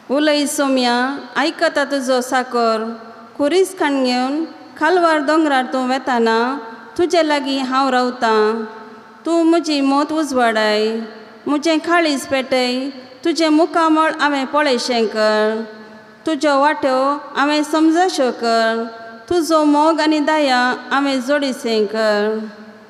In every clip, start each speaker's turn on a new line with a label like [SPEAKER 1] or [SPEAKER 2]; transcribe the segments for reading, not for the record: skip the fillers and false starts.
[SPEAKER 1] उलय सोम्या आयकता तुजो साकर खुरीस खाण घेवन खालवार दोंगरार तूं वेताना तुजे लागीं हांव रावतां. तूं म्हजी मोत उजवाडाय, म्हजें काळीज पेटय, तुजें मुखामळ हांवें पळयशें कर. तुज्यो वाट्यो हांवें समजश्यो कर, तुजो मोग आनी दया हांवें जोडिसें कर.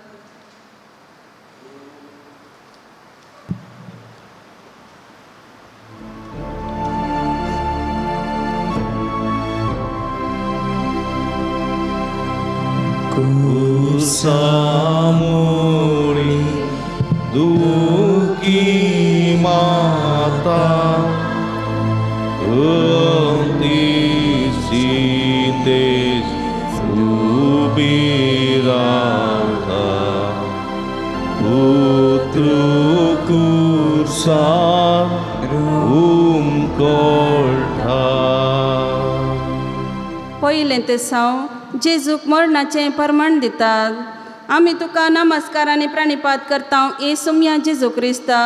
[SPEAKER 2] कुसामुळी दुखी माता सीतेस उभी रावता पुत्र कुसार कोळठा.
[SPEAKER 1] पयलें ते साव जेजूक मरणाचें परमण दितात. आमी तुका नमस्कार आनी प्राणिपात करता ए सोम्या जेजू क्रिस्ता.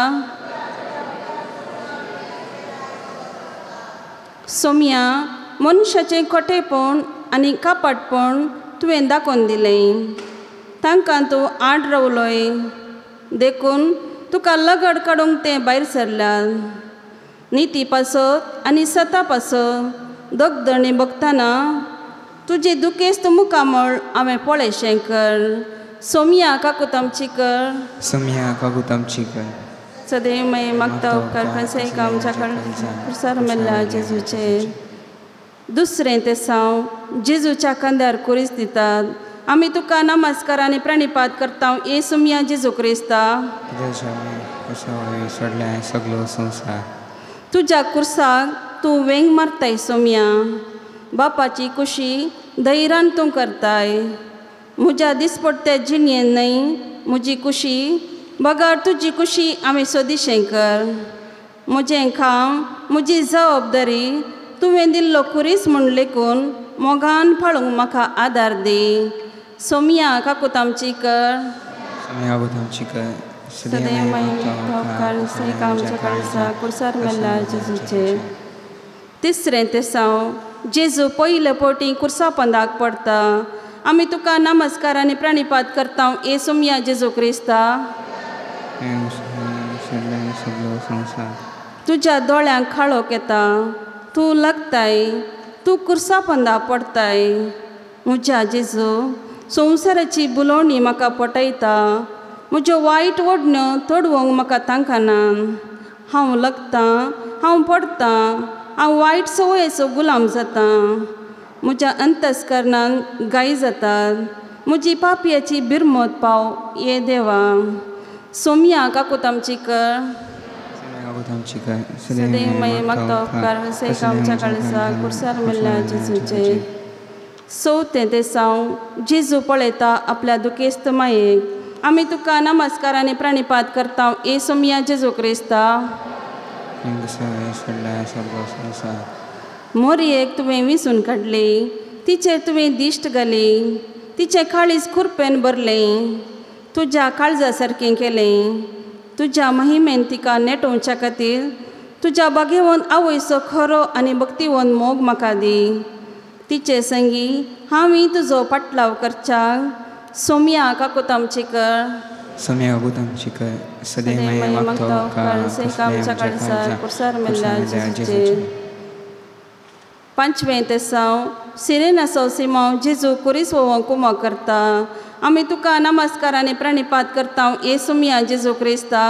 [SPEAKER 1] सोम्या मनशाचें खोटेपण आनी कापटपण तुवें दाखोवन दिलें. तांकां तूं आड रावलोय देखून तुका लगड काडूंक तें भायर सरल्यात. निती पासत आनी सता पासत दोगदणी बगतना तुजे दुखेस्त मुखामळ हांवें पळयशें कर. सोम्या काकूत आमची कर.
[SPEAKER 3] सोम्या काकूत आमची कर.
[SPEAKER 1] सदैव मागीर मागता उपकार खंयचें आमच्या खुर्सार मेल्ल्या जेजूचेर. दुसरें ते साव जेजूच्या खांद्यार कुरीस दितात. आमी तुका नमस्कार आनी प्राणिपात करता ए सोम्या जेजू क्रिस्ता.
[SPEAKER 3] सगलो संवसार
[SPEAKER 1] तुज्या कुर्साक तूं वेंग मारताय सोम्या. बापाची कुशी धैर्यान तूं करताय. म्हज्या दिसपट्ट्या जिणयेन न्हय म्हजी कुशी बगार तुजी कुशी हांवें सोदिशें कर. म्हजें काम म्हजी जबाबदारी तुवें दिल्लो खुरीस म्हूण लेखून मोगान फाळूंक म्हाका आदार दी. सोम्या काकूत आमची कर.
[SPEAKER 3] सोम्या काकूत आमची कर.
[SPEAKER 1] सदैव मागीर आमच्या कळसा कुर्सार मेल्ल्या जेजूचेर. तिसरें ते साव जेजू पयले फावटी कुर्सा पंदाक पडटा. आमी तुका नमस्कार आनी प्राणिपात करता ए सोम्या जेजू क्रिस्ता. तुज्या दोळ्यांक खाळोक येता, तूं लागताय, तूं कुर्सा पंदा पडताय. म्हज्या जेजू संवसाराची बुलोवणी म्हाका पटयता. म्हज्यो वायट वडण्यो तोडवंक म्हाका तांकाना. हांव लागतां, हांव पडटां, हांव वायट संवयेचो गुलाम जातां. म्हज्या अंतस्करणान गाय जातात. म्हजी पापयाची बिरमत पाव ये देवा. सोम्या काकूत आमची कर. सदैव मागीर मागता उपकार आमच्या काळजा कुर्सार मेल्ल्या जेजूचेर. चवथें ते साव जेजू पळयता आपल्या दुखेस्त मायेक. आमी तुका नमस्कार आनी प्राणिपात करता ए सोम्या जेजू क्रिस्ता. मोरयेक तुवें विसून काडली, तिचेर तुवें दिश्ट घाली, तिचें काळीज खुरपेन भरलें, तुज्या काळजा सारकें केलें. तुज्या महिमेन तिका नेटोवच्या खातीर तुज्या बागेवंत आवयचो खरो आनी भक्तिवंत मोग म्हाका दी. तिचे संगी हांवूय तुजो पाटलाव करच्याक सोम्या काकूत आमची कर.
[SPEAKER 3] सोम्या काकूत आमची कर. सदैव मागता उपकार
[SPEAKER 1] आमच्या काळजार कुर्सार मेल्ल्या जेजूचेर. पांचवें ते साव सिरेनाचो सिमांव जेजू कुरीस वोवंक उमो करता. आमी तुका नमस्कार आनी प्राणिपात करता ए सोम्या जेजू क्रिस्ता.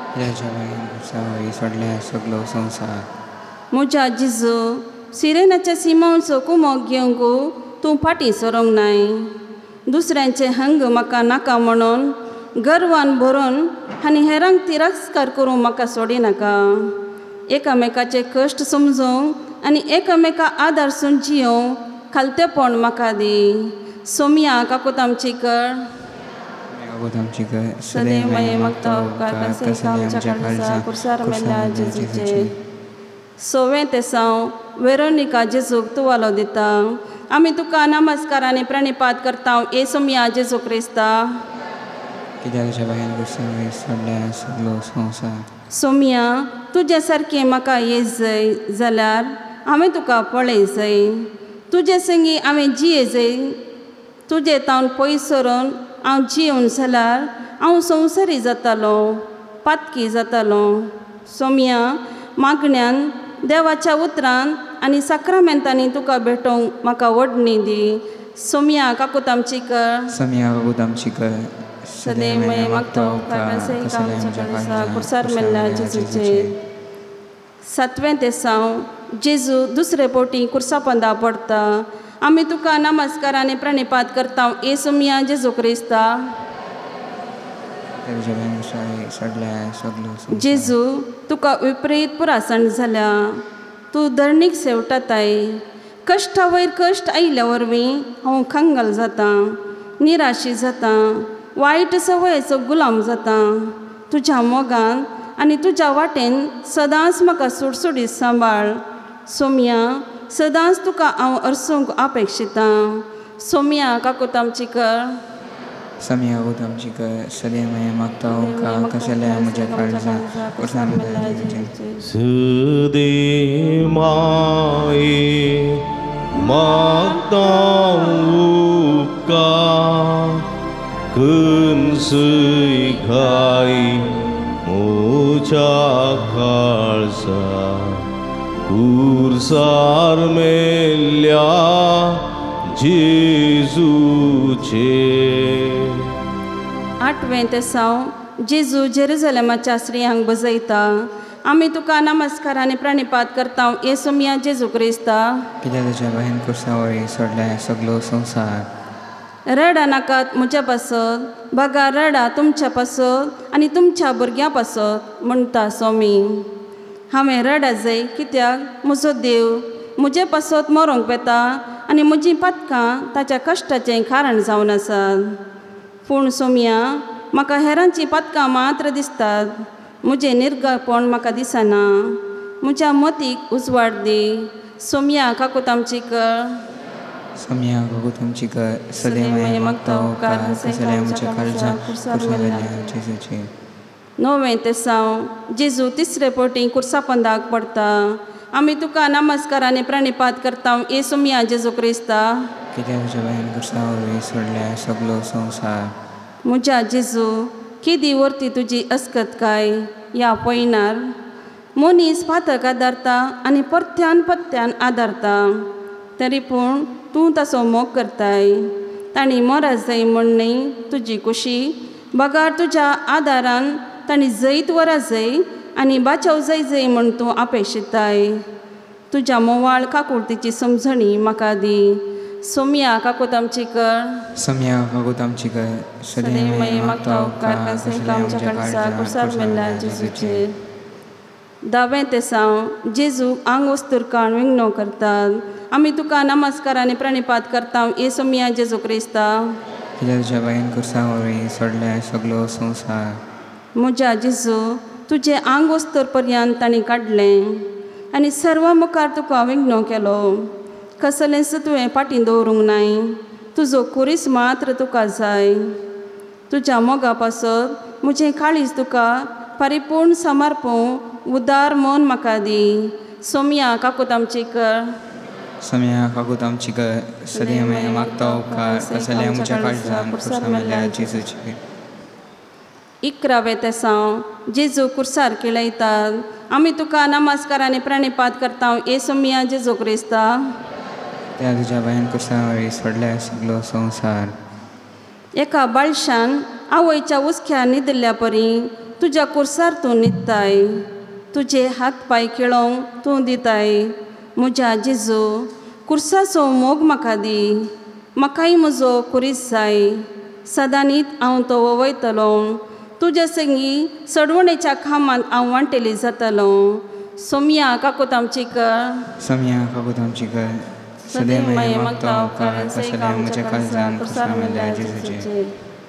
[SPEAKER 3] सगलो संवसार
[SPEAKER 1] म्हज्या जेजू सिरेनाच्या सिमांवचो कुमोक घेवंक तूं फाटीं सरोंक नाय. दुसऱ्यांचे हंग म्हाका नाका म्हणून गर्वान भरून आनी हेरांक तिरस्कार करूंक म्हाका सोडिनाका. एकामेकाचे कश्ट समजूंक आनी एकामेका आदारसून जियोंक खालतेपण म्हाका दी. सोम्या काकूत आमची कर. सदैव मागीर मागता उपकार आमच्या काळजा कुर्सार मेल्ल्या जेजूचेर. सवें ते साव वेरोनिका जेजूक तुवालो दिता. आमी तुका नमस्कार आनी प्राणिपात करता ए सोम्या जेजू क्रिस्ता.
[SPEAKER 3] कित्याक सगलो संवसार
[SPEAKER 1] सोम्या तुजे सारकें म्हाका येत जाय जाल्यार हांवें तुका पळय जाय, तुजे संगी हांवें जिये जाय, तुजे तावन पयस सरून हांव जियेवन जाल्यार हांव संवसारी जातालो, पातकी जातालो. सोम्या मागण्यान देवाच्या उतरान आनी साक्रामेंतांनी तुका भेटोवंक म्हाका वडणी दी. सोम्या काकूत आमची कर,
[SPEAKER 3] सोम्या काकूत आमची कर,
[SPEAKER 1] सदैव मागता कुर्सार मेल्ल्या जेजूचेर. 7वें तेसांव जेजू दुसरे फावटी कुर्सा पंदा पडटा. आमी तुका नमस्कार आनी प्रणिपात करता ए सोम्या जेजू क्रिस्ता. जेजू तुका विपरीत पुरासण जाल्या, तूं धरणीक सेवटाताय. कश्टा वयर कश्ट आयिल्ल्या वरवीं हांव खंगल जाता, निराशी जाता, वायट संवयेचो गुलाम जाता. तुज्या मोगान आनी तुज्या वाटेन सदांच म्हाका सुडसुडीत सांबाळ. सोम्या सदांच तुका हांव अर्सूंक अपेक्षिता. सोम्या काकूत आमची कर,
[SPEAKER 3] सोम्या काकूत आमची कर, सदैव मागता कसल्या म्हज्या काळजांत कुर्सार मेल्ल्या जेजूचेर.
[SPEAKER 2] सदैव माये मागता उपकार खंयसय घाई म्हज्या काळजांत कुर्सार मेल्ल्या जेजूचेर.
[SPEAKER 1] 8वें तेसांव जेजू जेरुसलेमाच्या स्त्रियांक बजयता. आमी तुका नमस्कार आनी प्रणिपात करता ए सोम्या जेजू क्रिस्ता.
[SPEAKER 3] कित्याक तुज्या बहीण कुर्सा वळी सोडल्या सगलो संवसार.
[SPEAKER 1] रडा नाकात म्हज्या पासत, बघा रडा तुमच्या पासत आनी तुमच्या भुरग्यां पासत म्हणटा सोमी. हांवें रडा जाय कित्याक म्हजो देव म्हजे पासत मरोंक येता आनी म्हजीं पातकां ताच्या कश्टाचें कारण जावन आसात. पूण सोम्या म्हाका हेरांचीं पातकां मात्र दिसतात, म्हजें निर्गळपण म्हाका दिसना. म्हज्या मतीक उजवाड दी. सोम्या काकूत आमची कर,
[SPEAKER 3] सोम्या काकूत आमची कर, सदैव मागता कसल्या म्हज्या काळजांत कुर्सार मेल्ल्या जेजूचेर.
[SPEAKER 1] 9वें तेसांव जेजू तिसरे फावटी कुर्सा पंदाक पडटा. आमी तुका नमस्कार आनी प्रणिपात करता ए सोम्या जेजू क्रिस्ता.
[SPEAKER 3] कित्याक तुज्या बहीण कुर्सा वळी सोडल्या सगलो संवसार.
[SPEAKER 1] म्हज्या जेजू किदी व्हरती तुजी अस्कतकाय ह्या पयणार. मनीस फातक आदारता आनी परत्यान पत्त्यान आदारता, तरी पूण तूं ताचो मोग करताय. तांणी मरा जाय म्हण न्ही तुजी कुशी, बगार तुज्या आदारान तांणी जैत वरा जाय आनी बाचाव जाय म्हण तूं अपेक्षिताय. तुज्या मोवाळ काकुळतीची समजणी म्हाका दी. सोम्या काकूत आमची कर,
[SPEAKER 3] सोम्या काकूत आमची कर, सदैव मागता कसल्या म्हज्या काळजांत कुर्सार मेल्ल्या जेजूचेर.
[SPEAKER 1] 10वें तेसांव जेजू आंग वस्तूर काण विंगणो करतात. आमी तुका नमस्कार आनी प्रणिपात करता ए सोम्या जेजू क्रिस्ता.
[SPEAKER 3] कित्याक तुज्या बहीण कुर्सा वळी सोडल्या सगलो संवसार.
[SPEAKER 1] म्हज्या जेजू तुजें आंग वस्तूर पर्यंत तांणी काडलें आनी सर्व मुखार तुका विंगणो केलो. कसलेंच तुवें फाटीं दवरूंक नाय, तुजो कुरीस मात्र तुका जाय. तुज्या मोगा पासत म्हजें काळीज तुका परिपूर्ण समर्पण उदार मन म्हाका दी. सोम्या काकूत आमची कर,
[SPEAKER 3] सोम्या काकूत आमची कर, सदैव मागता कसल्या म्हज्या काळजांत कुर्सार मेल्ल्या जेजूचेर.
[SPEAKER 1] 11वें तेसांव जेजू कुर्सार केळयतात. आमी तुका नमस्कार आनी प्रणिपात करता ए सोम्या जेजू क्रिस्ता.
[SPEAKER 3] त्या तुज्या बहीण कुर्सा वळी सोडल्या सगलो संवसार.
[SPEAKER 1] एका बाळशान आवयच्या उस्क्या न्हिदल्या परी तुज्या कुर्सार तूं न्हिदताय. तुजे हात पांय खेळोवंक तूं दिताय. म्हज्या जेजू कुर्साचो मोग म्हाका दी. म्हाकाय म्हजो कुरीस जाय. सदां न्हीद हांव तो वोवयतलो. तुज्या संगी सडवणेच्या खामांत हांव वांटेली जातालो. सोम्या काकूत आमची कर,
[SPEAKER 3] सोम्या काकूत आमची कर, सदैव मागता कसल्या म्हज्या काळजांत कुर्सार मेल्ल्या जेजूचेर.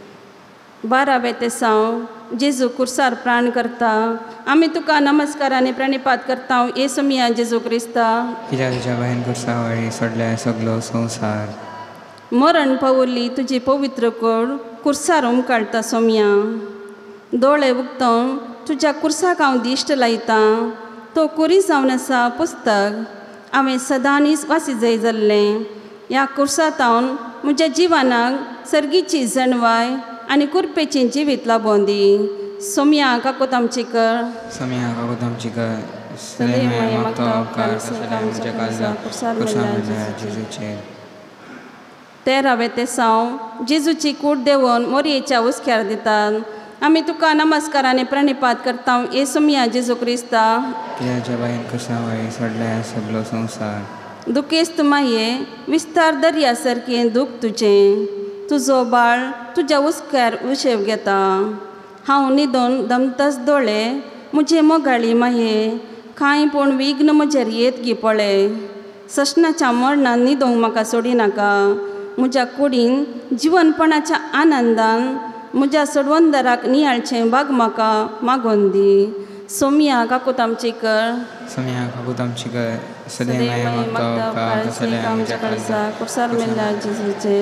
[SPEAKER 1] 12वें तेसांव जेजू कुर्सार प्राण करता. आमी तुका नमस्कार आनी प्रणिपात करता ए सोम्या जेजू क्रिस्ता.
[SPEAKER 3] कित्याक तुज्या बहीण कुर्सा वळी सोडल्या सगलो संवसार.
[SPEAKER 1] मरण पावल्ली तुजी पवित्र कूड कुर्सार उमकाळटा सोम्या. दोळे उगतोवन तुज्या कुर्साक हांव दिश्ट लायतां तो कोरी जावन आसा पुस्तक हांवें सदांच वासी जाय जाल्लें ह्या कुर्सांत हांव म्हज्या जिवनाक सर्गीची जणवाय आनी कुरपेचें जिवीत लाबोवन दी सोम्या काकोत आमची कर
[SPEAKER 3] Samia kagutam chika Salema makta upkar Salam jakalza Kusamela Jesuche
[SPEAKER 1] 13 तेसांव जेजूची कूड देंवन मोरयेच्या उस्क्यार दितात आमी तुका नमस्काराने प्रणिपात करता ए सोम्या जेजू क्रिस्ता
[SPEAKER 3] Kia jabayin kusawai Sodlaya sablo samsar
[SPEAKER 1] दुखेस्त माये विस्तार दर्या सारकें दूख तुजें तुजो बाळ तुज्या उस्क्यार उशेव घेता हांव न्हिदोन दमतस दोळे म्हजे मोगाळी माये कांय पूण विघ्न म्हजेर येत गी पळे सशनाच्या मरणान न्हिदोंक म्हाका सोडी नाका म्हज्या कुडीन जिवनपणाच्या आनंदान म्हज्या सडवंदराक नियाळचें बाग म्हाका मागोवन दी सोम्या काकूत आमची कर
[SPEAKER 3] Samia kagutam chika Salema makta upkar Salam jakalza
[SPEAKER 1] कुर्सार मेला जेजूचे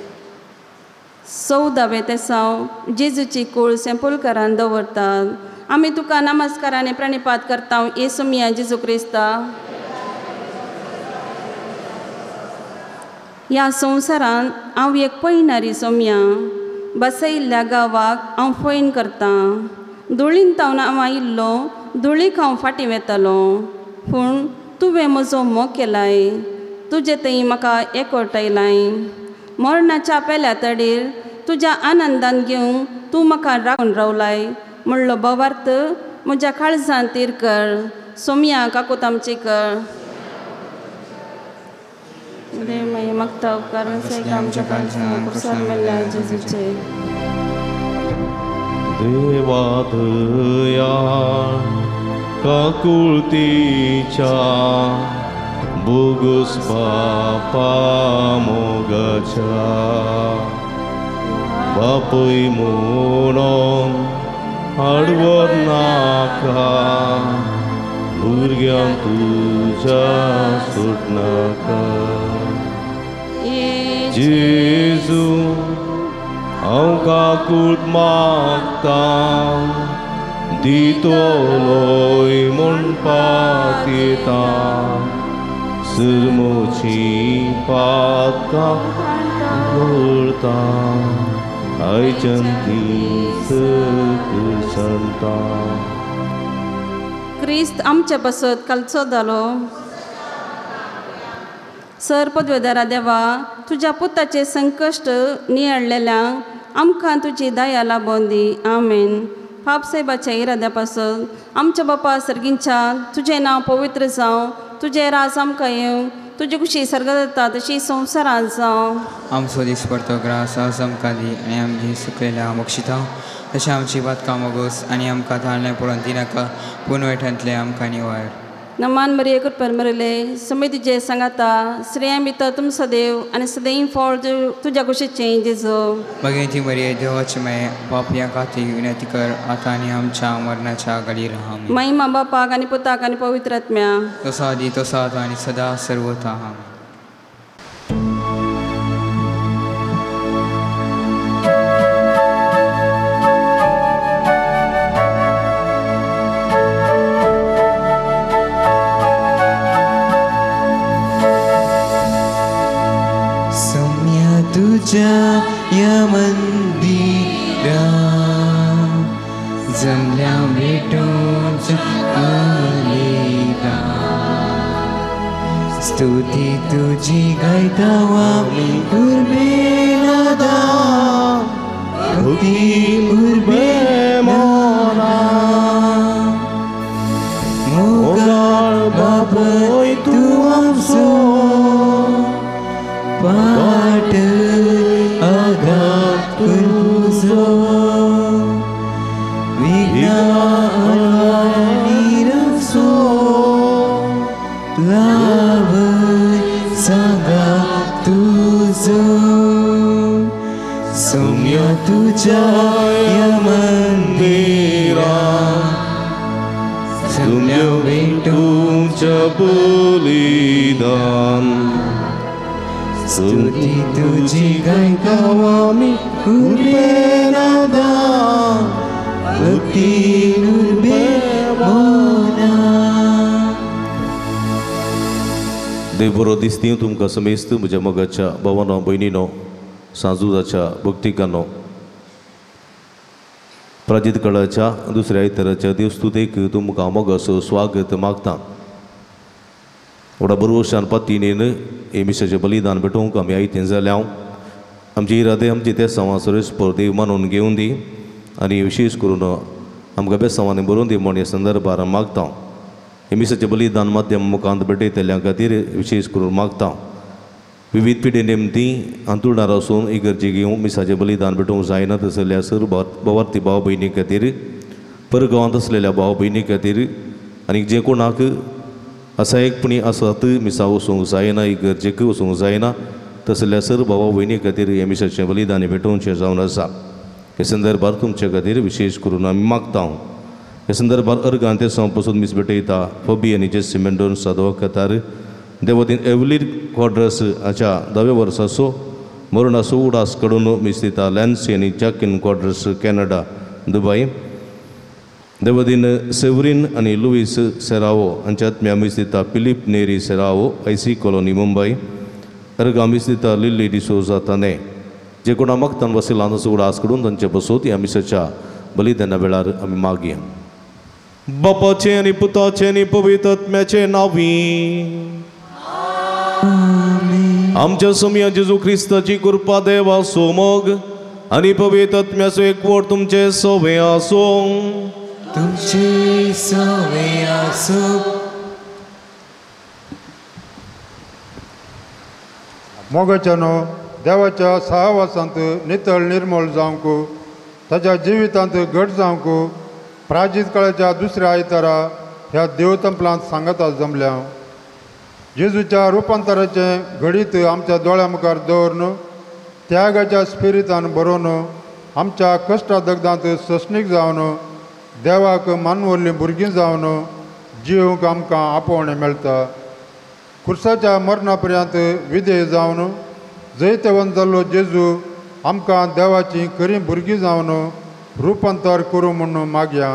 [SPEAKER 1] 14 तेसांव जेजूची कूळ सेंपोलकारान दवरतात आमी तुका नमस्काराने प्रणिपात करता ए सोम्या जेजू क्रिस्ता ह्या संवसारान हांव एक पळयणारी सोम्या बसयिल्ल्या गांवाक हांव फैन करतां धुळीन तावन हांव आयिल्लो धुळीक हांव फाटीं वेतालो पूण तुवें म्हजो मोग केलाय तुजे थंय म्हाका एकवटायलाय मरणाच्या पेल्या तडीर तुज्या आनंदान घेवंक तूं म्हाका राखून रावलाय म्हणलो भवार्थ म्हज्या काळजांत तीर कर सोम्या काकूत आमची कर देव मागता उपकार आमच्या काळजांत कुर्सार मेल्या जेजूचे
[SPEAKER 2] देवादया काकुळतीच्या बोगस बापा मोगाच्या बापय म्हणून आडवत नाका भुरग्यांक तुज्या सोड नाका जेजू हांव काकूट मागता दितलोय म्हणपाक येता सरमोची पातकां करता आयच्यान तीच संता
[SPEAKER 1] क्रिस्त आमच्या पासत कालचो जालो सर पदवेदारा देवा तुज्या पुताचे संकश्ट नियाळलेल्यांक आमकां तुजी दया लाबोवन दी आमेन पाप साहेबाच्या इराद्या पासून आमच्या बापा सर्गींच्या तुजें नांव पवित्र जावं तुजें राज आमकां येवं तुजी खुशी सर्ग जाता तशी संवसारांत जावं
[SPEAKER 3] आमचो दीस पडतो ग्रास आज आमकां दी आनी आमची सुकलेल्या मोक्षिता तशें आमची बातकां मोगोस आनी आमकां थाळणें पडोवन दिनाका पूण वायटांतले आमकां निवार
[SPEAKER 1] नमान मरिये कृपेन मरले समितीचे सांगाता श्रेया भितर तुम सदैव आनी सदैव फळ तुज्या कुशीचें जेजो
[SPEAKER 3] भगिनी मरिये देवाचे माये पापयां खातीर विनंती कर आतां आनी आमच्या मरणाच्या घडीर आमीन
[SPEAKER 1] महिमा बापाक आनी पुताक आनी पवित्र आत्म्या
[SPEAKER 3] तसो आदी तसो आतां आनी सदा सर्वथा आमीन या मंदिरा जमल्या भेटून आलेला स्तुती तुझी गायतावा उर्बेनादा भक्ती उर्बे मोना मोगाळ बापय तू आमचो पाट आघात तुझो विज्ञानी रसो लाभ सांगा तुझो सौम्य तुझ्या या मंदिरा सौम्य भेटूच्या बलिदान स्तुती तुझी गायतावा मी उर्बेनादा भक्ती नुर्बेमोना
[SPEAKER 2] देव बरो दिसती तुमकां समेस्त म्हज्या मोगाच्या भावांनो भयणीनो सांजुराच्या भक्तिकांनो प्राजीत काळाच्या दुसऱ्या आयताराच्या देवस्तुतेक तुमकां मोगाचो स्वागत मागता एवढा बरोशान पातीनेन हे मिसाचें बलिदान भेटोवंक आमी आयतें जाल्यां आमचे इरादे आमचे त्या संवासरेस देव मानून घेवन दी आनी विशेश करून आमकां बेसांवांनी बरोवन दी म्हण ह्या संदर्भार मागता हे मिसाचें बलिदान माध्यम मुखांत भेटयतल्या खातीर विशेश करून मागता विविध पिढी नेमती अंतुळणार वचून इगर्जेक येवंक मिसाचें बलिदान भेटोवंक जायना तसल्या सर्व भवार्थी भाव भयणी खातीर परगांवांत आसलेल्या भाव भयणी खातीर आनी जे कोणाक असायकपणी आसात मिसा वचूंक जायना इगर्जेक वचूंक जायना तसल्या सर्व भाव भयणी खातीर हे मिसाचें बलिदान भेटोवचें जावन आसा हे संदर्भार तुमचे खातीर विशेष करून आमी मागता हे संदर्भात अर्गांते पासून मीस भेटयता फबी आनी जेसी मेंडोन सादवा कतार देवतीन एवलीर क्वाड्रस हाच्या 10व्या वर्साचो मरणाचो उडास कडून मीस दिता लॅन्सी आनी जॅकिन क्वाड्रस कॅनडा दुबय देवतीन सेवरीन आनी लुईस सेरावो हांच्या आत्म्या मीस दिता फिलीप नेरी सेरावो आयसी कॉलनी मुंबय अर्गा मीस दिता लिली डिसोजा ताने जे कोणा मागतान वसिलांचो उडास कडून तांचे बसोत ह्या मिसाच्या बलिदाना वेळार आमी मागया बापाचे आनी पुताचे आनी पवित्र आत्म्याचे नांवी आमच्या समया जेजू ख्रिस्ताची कृपा देवा सोमोग आनी पवित्र आत्म्याचो एकवट तुमचे सोवे आसो
[SPEAKER 3] तुमचे सोवे आसो
[SPEAKER 4] मोगाच्यानो देवाच्या सहवासांत नितळ निर्मळ जावंक ताच्या जिवितांत घट जावंक प्राजीत काळाच्या दुसऱ्या आयतारा ह्या देवतंपलांत सांगता जमल्या जेजूच्या रुपांतराचे घडीत आमच्या दोळ्या मुखार दवरून त्यागाच्या स्पिरितान बरोवन आमच्या कश्टादग्धांत ससणीक जावन देवाक मानवल्लीं भुरगीं जावन जिवंक आमकां आपोवणें मेळटा खुर्साच्या मरणा पर्यंत विधेय जावन जैतवंत जाल्लो जेजू आमकां देवाची खरीं भुरगीं जावन रुपांतर करूं म्हणून मागया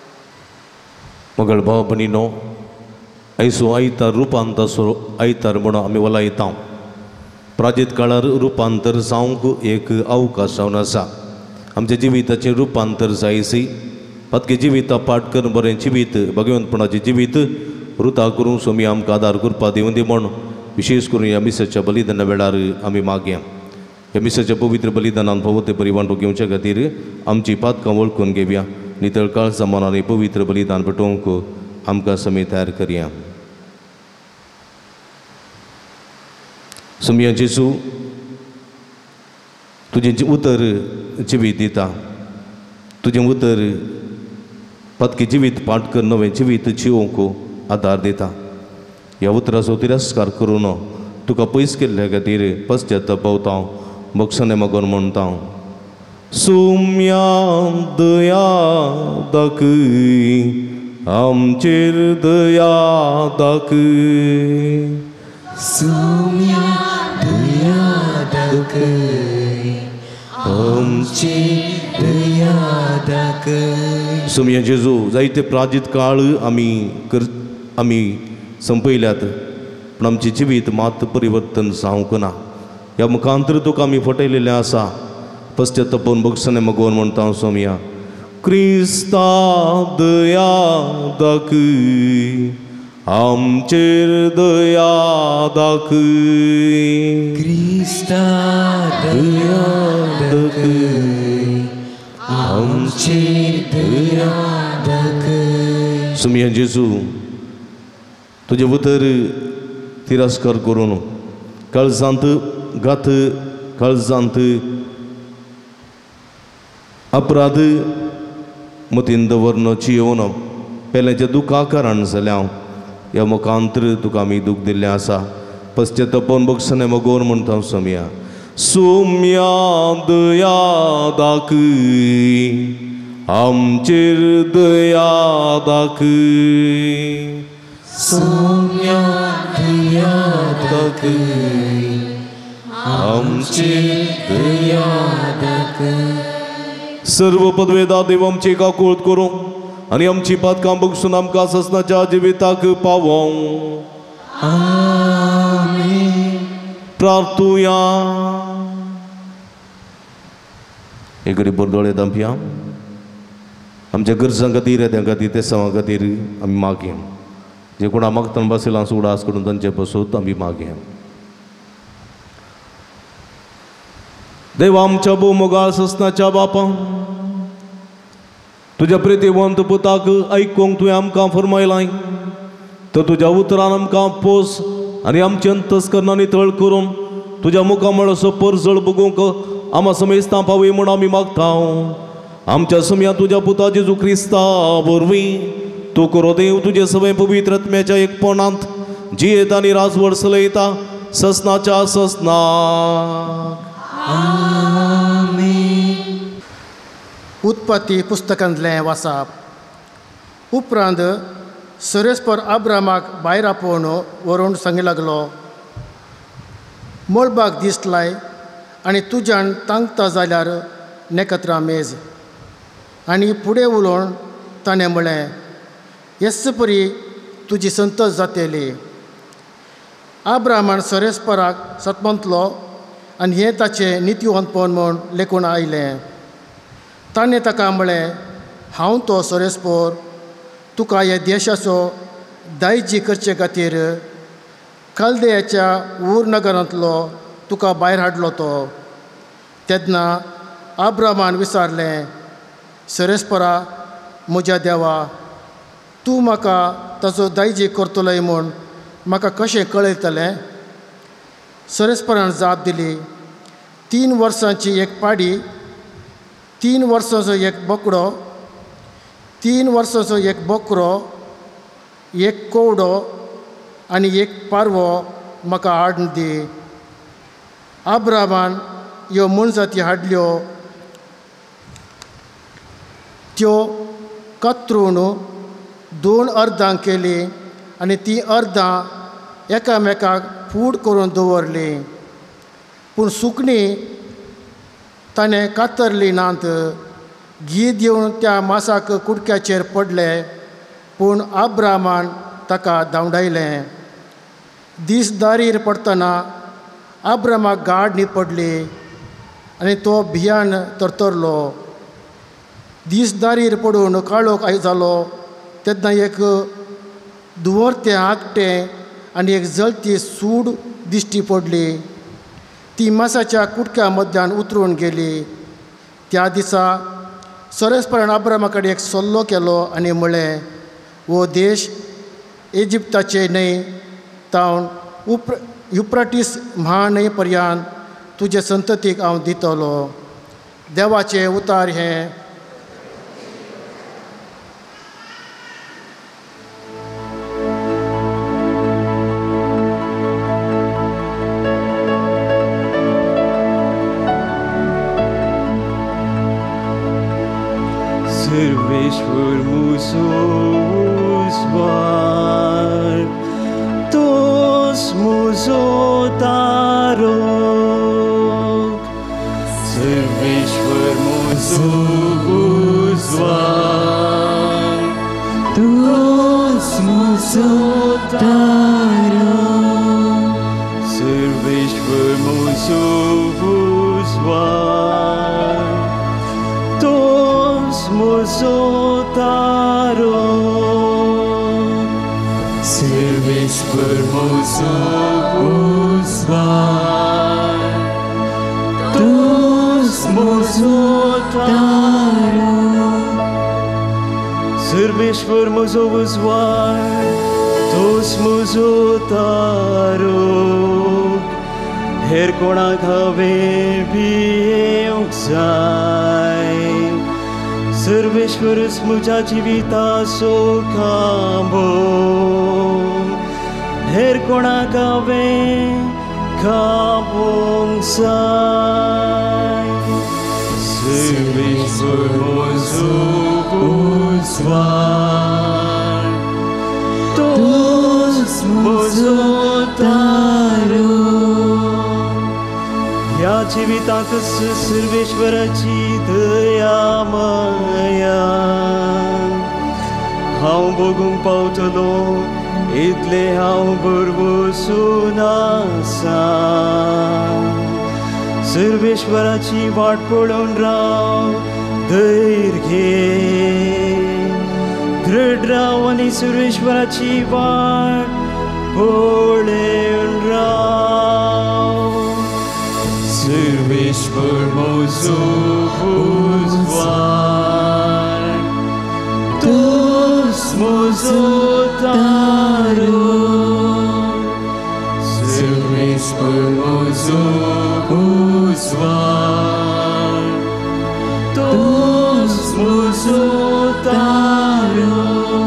[SPEAKER 2] मगळ भाव भयणीनो आयसो आयतार रुपांतर आयतार म्हणून आमी वलायता प्राजीत काळार रुपांतर जावंक एक अवकाश जावन आसा आमच्या जिविताचें रुपांतर जायसी पतके जिविता पाठ करून बरें जिवीत भगवंतपणाचें जिवीत रुता करूंक सोमी आमकां आदार करपा दिवं दी म्हण विशेष करून ह्या मिसाच्या बलिदाना वेळार आमी मागया ह्या मिसाच्या पवित्र बलिदानान भोवते परिवांटो घेवचे खातीर आमची पातकां वळखून घेवया नितळ काळ जमानांनी पवित्र बलिदान भेटोवंक आमकां समी तयार करया सोमया जेजू तुजें उतर जिवीत दिता तुजें उतर पतके जिवीत पाठ कर नवें जिवीत जिवोवंक आदार दिता ह्या उतराचो तिरस्कार करून तुका पयस केल्ल्या खातीर पश्चाताप भोवता मोक्षाने मागोन म्हणटा सोम्या दया दाखय आमचेर दया दाखय
[SPEAKER 3] सोम्या दया दाखय आमचेर दया दाखय
[SPEAKER 2] सोम्या जेजू जायते प्राजीत काळ आमी संपयल्यात पण आमचें जिवीत मात परिवर्तन जावंक ना ह्या मुखांतर तुका आमी फटयलेलें आसा पश्चातापोवन बक्षाने मागोवन म्हणटा सोम्या क्रिस्ता दया दाखय आमचेर दया दाखय
[SPEAKER 3] क्रिस्ता दया दाखय आमचेर दया दाखय
[SPEAKER 2] सोम्या जेजू तुजे उतर तिरस्कार करून काळजांत घात काळजांत अपराध मतीन दवरन जियोवन पेल्याच्या दुखा कारण जाल्या ह्या मुखांतर तुका आमी दूख दिल्लें आसा पश्चातापोवन बक्षाने मागोवन म्हणटा सोम्या सोम्या दया दाखय आमचेर दया दाखय
[SPEAKER 3] सोम्या दया दाखय आमचेर दया दाखय
[SPEAKER 2] सर्व पदवेदार देव आमचे काकूळट करूं आनी आमची पातकां बगसून आमकां ससनाच्या जिविताक पावों. प्रार्थुया. एक घडी बरदोळे दांपया. आमच्या गरजां खातीर येद्यां खातीर ते सवां खातीर आमी मागया. जे कोण मागतना बसयलां उडास करून तांचे पासून आमी मागया. देवा आमच्या भोवमोगाळ ससनाच्या बापा, तुज्या प्रितीवंत पुताक आयकूंक तुवें आमकां फरमायलां. तर तुज्या उतरान आमकां पोस आनी आमचे अंतस्करणां नितळ करून तुज्या मुखामळ असो परजळ बगूंक आमा समेस्तां पावय म्हूण आमी मागता. आमच्या समया तुज्या पुता जेजू क्रिस्ता वरवीं तूं करो देव तुजे सगळे पवित्र आत्म्याच्या एकपणांत जियेता आनी राजवड चलयता ससनाच्या ससनाक.
[SPEAKER 5] उत्पत्ती पुस्तकांतलें वाचप. उपरांत सरेस्पर अब्रामाक भायर आपोवन व्हरून सांगूंक लागलो, मोलबाग दीस लाय आनी तुज्यान तांकता जाल्यार नेकत्रां मेज. आनी फुडें उलोवन ताणें म्हळें, येस परी तुजी संतत जातली. अब्रामान सरेस्पराक सतमंतलो आनी हें ताचें नितीवंतपण म्हूण लेखून आयलें. ताणें ताका म्हळें, हांव तो सरेस्पोर तुका ह्या देशाचो दायजी करचे खातीर कल्देयाच्या ऊर नगरांतलो तुका भायर हाडलो तो. तेन्ना अब्रामान विचारलें, सरेस्परा म्हज्या देवा, तूं म्हाका ताचो दायजी करतलोय म्हूण म्हाका कशें कळयतलें? सरेस्परान जाप दिली, 3 वर्सांची एक पाडी, 3 वर्सांचो एक बोकडो, 3 वर्सांचो एक बोकरो, एक कोवडो आनी एक पारवो म्हाका हाडून दी. अब्रामान ह्यो मनजाती हाडल्यो. त्यो कत्रून 2 अर्दां केली आनी ती अर्दां एकामेकाक फूड करून दवरली. पूण सुकणीं ताणें कातरली नात. गीत येवन त्या मासाक कुडक्याचेर पडले, पूण अब्रामान ताका धांवडायलें. दीस दारीर पडटना अब्रामाक गाड न्ही पडली आनी तो भियान तरतरलो. दीस दारीर पडून काळोख जालो तेन्ना एक दुवरतें आंकटें आनी एक जळती सूड दिश्टी पडली. ती मासाच्या कुडक्या मदल्यान उतरून गेली. त्या दिसा सरेस्परान अब्रामा कडेन एक सल्लो केलो आनी म्हळें, वो देश इजिप्ताचे न्हय तावन युफ्राटीस म्हान्हंये पर्यंत तुजे संततीक हांव दितलो. देवाचें उतार हें.
[SPEAKER 6] Servești-vă muzouzvar, tos muzotarog. Servești-vă muzouzvar, tos muzotarog. Servești-vă muzouzvar, mozotarog. Servești mozovuzvar, tos mozotarog. Servești mozovuzvar, tos mozotarog. Her konak haver bieuc zai. Servești muja jivita sokamo. Her konak haver kabong zai. Servești mozovuzvar, tos mozotarog. जिवितांत सर्वेश्वराची दया माया हांव बगूंक पावतलो इतले हांव बरवसून आसा सर्वेश्वराची वाट पळोवन राव धैर्य घे दृढ राव आनी सर्वेश्वराची वाट पळोवन राव सर्वेश्वर म्हजो उजवाड तूच म्हजो तारो सर्वेश्वर म्हजो उजवाड तूच म्हजो तारो